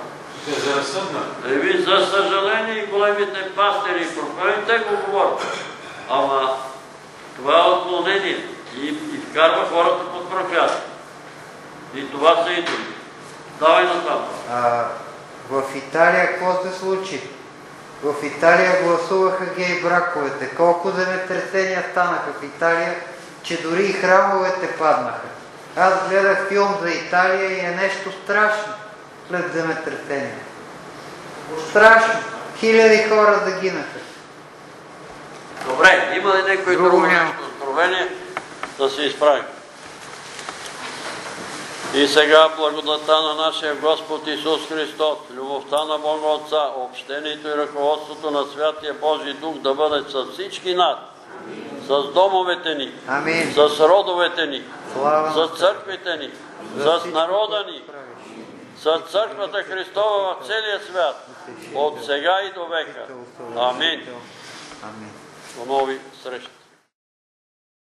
За съжаление и големите пастири и проповедни, те го говорят. Ама това е отклонение и вкарва хората под проклятие. И това са идоли. Давай натам. В Италия какво се случи? В Италия гласуваха гей браковете. Колко земетресения станаха в Италия, че дори и храмовете паднаха. Аз гледах филм за Италия и е нещо страшно след земетресения. Страшно. Хиляди хора загинаха. Добре, има ли някой друго нещо откровение да се изправим? И сега благодата на нашия Господ Исус Христос, любовта на Бога Отца, общението и ръководството на Святия Божий Дух да бъде с всички нас, с домовете ни, с родовете ни, с църквите ни, с народа ни, с църквата Христова в целия свят, от сега и до века. Амин. До нови срещи.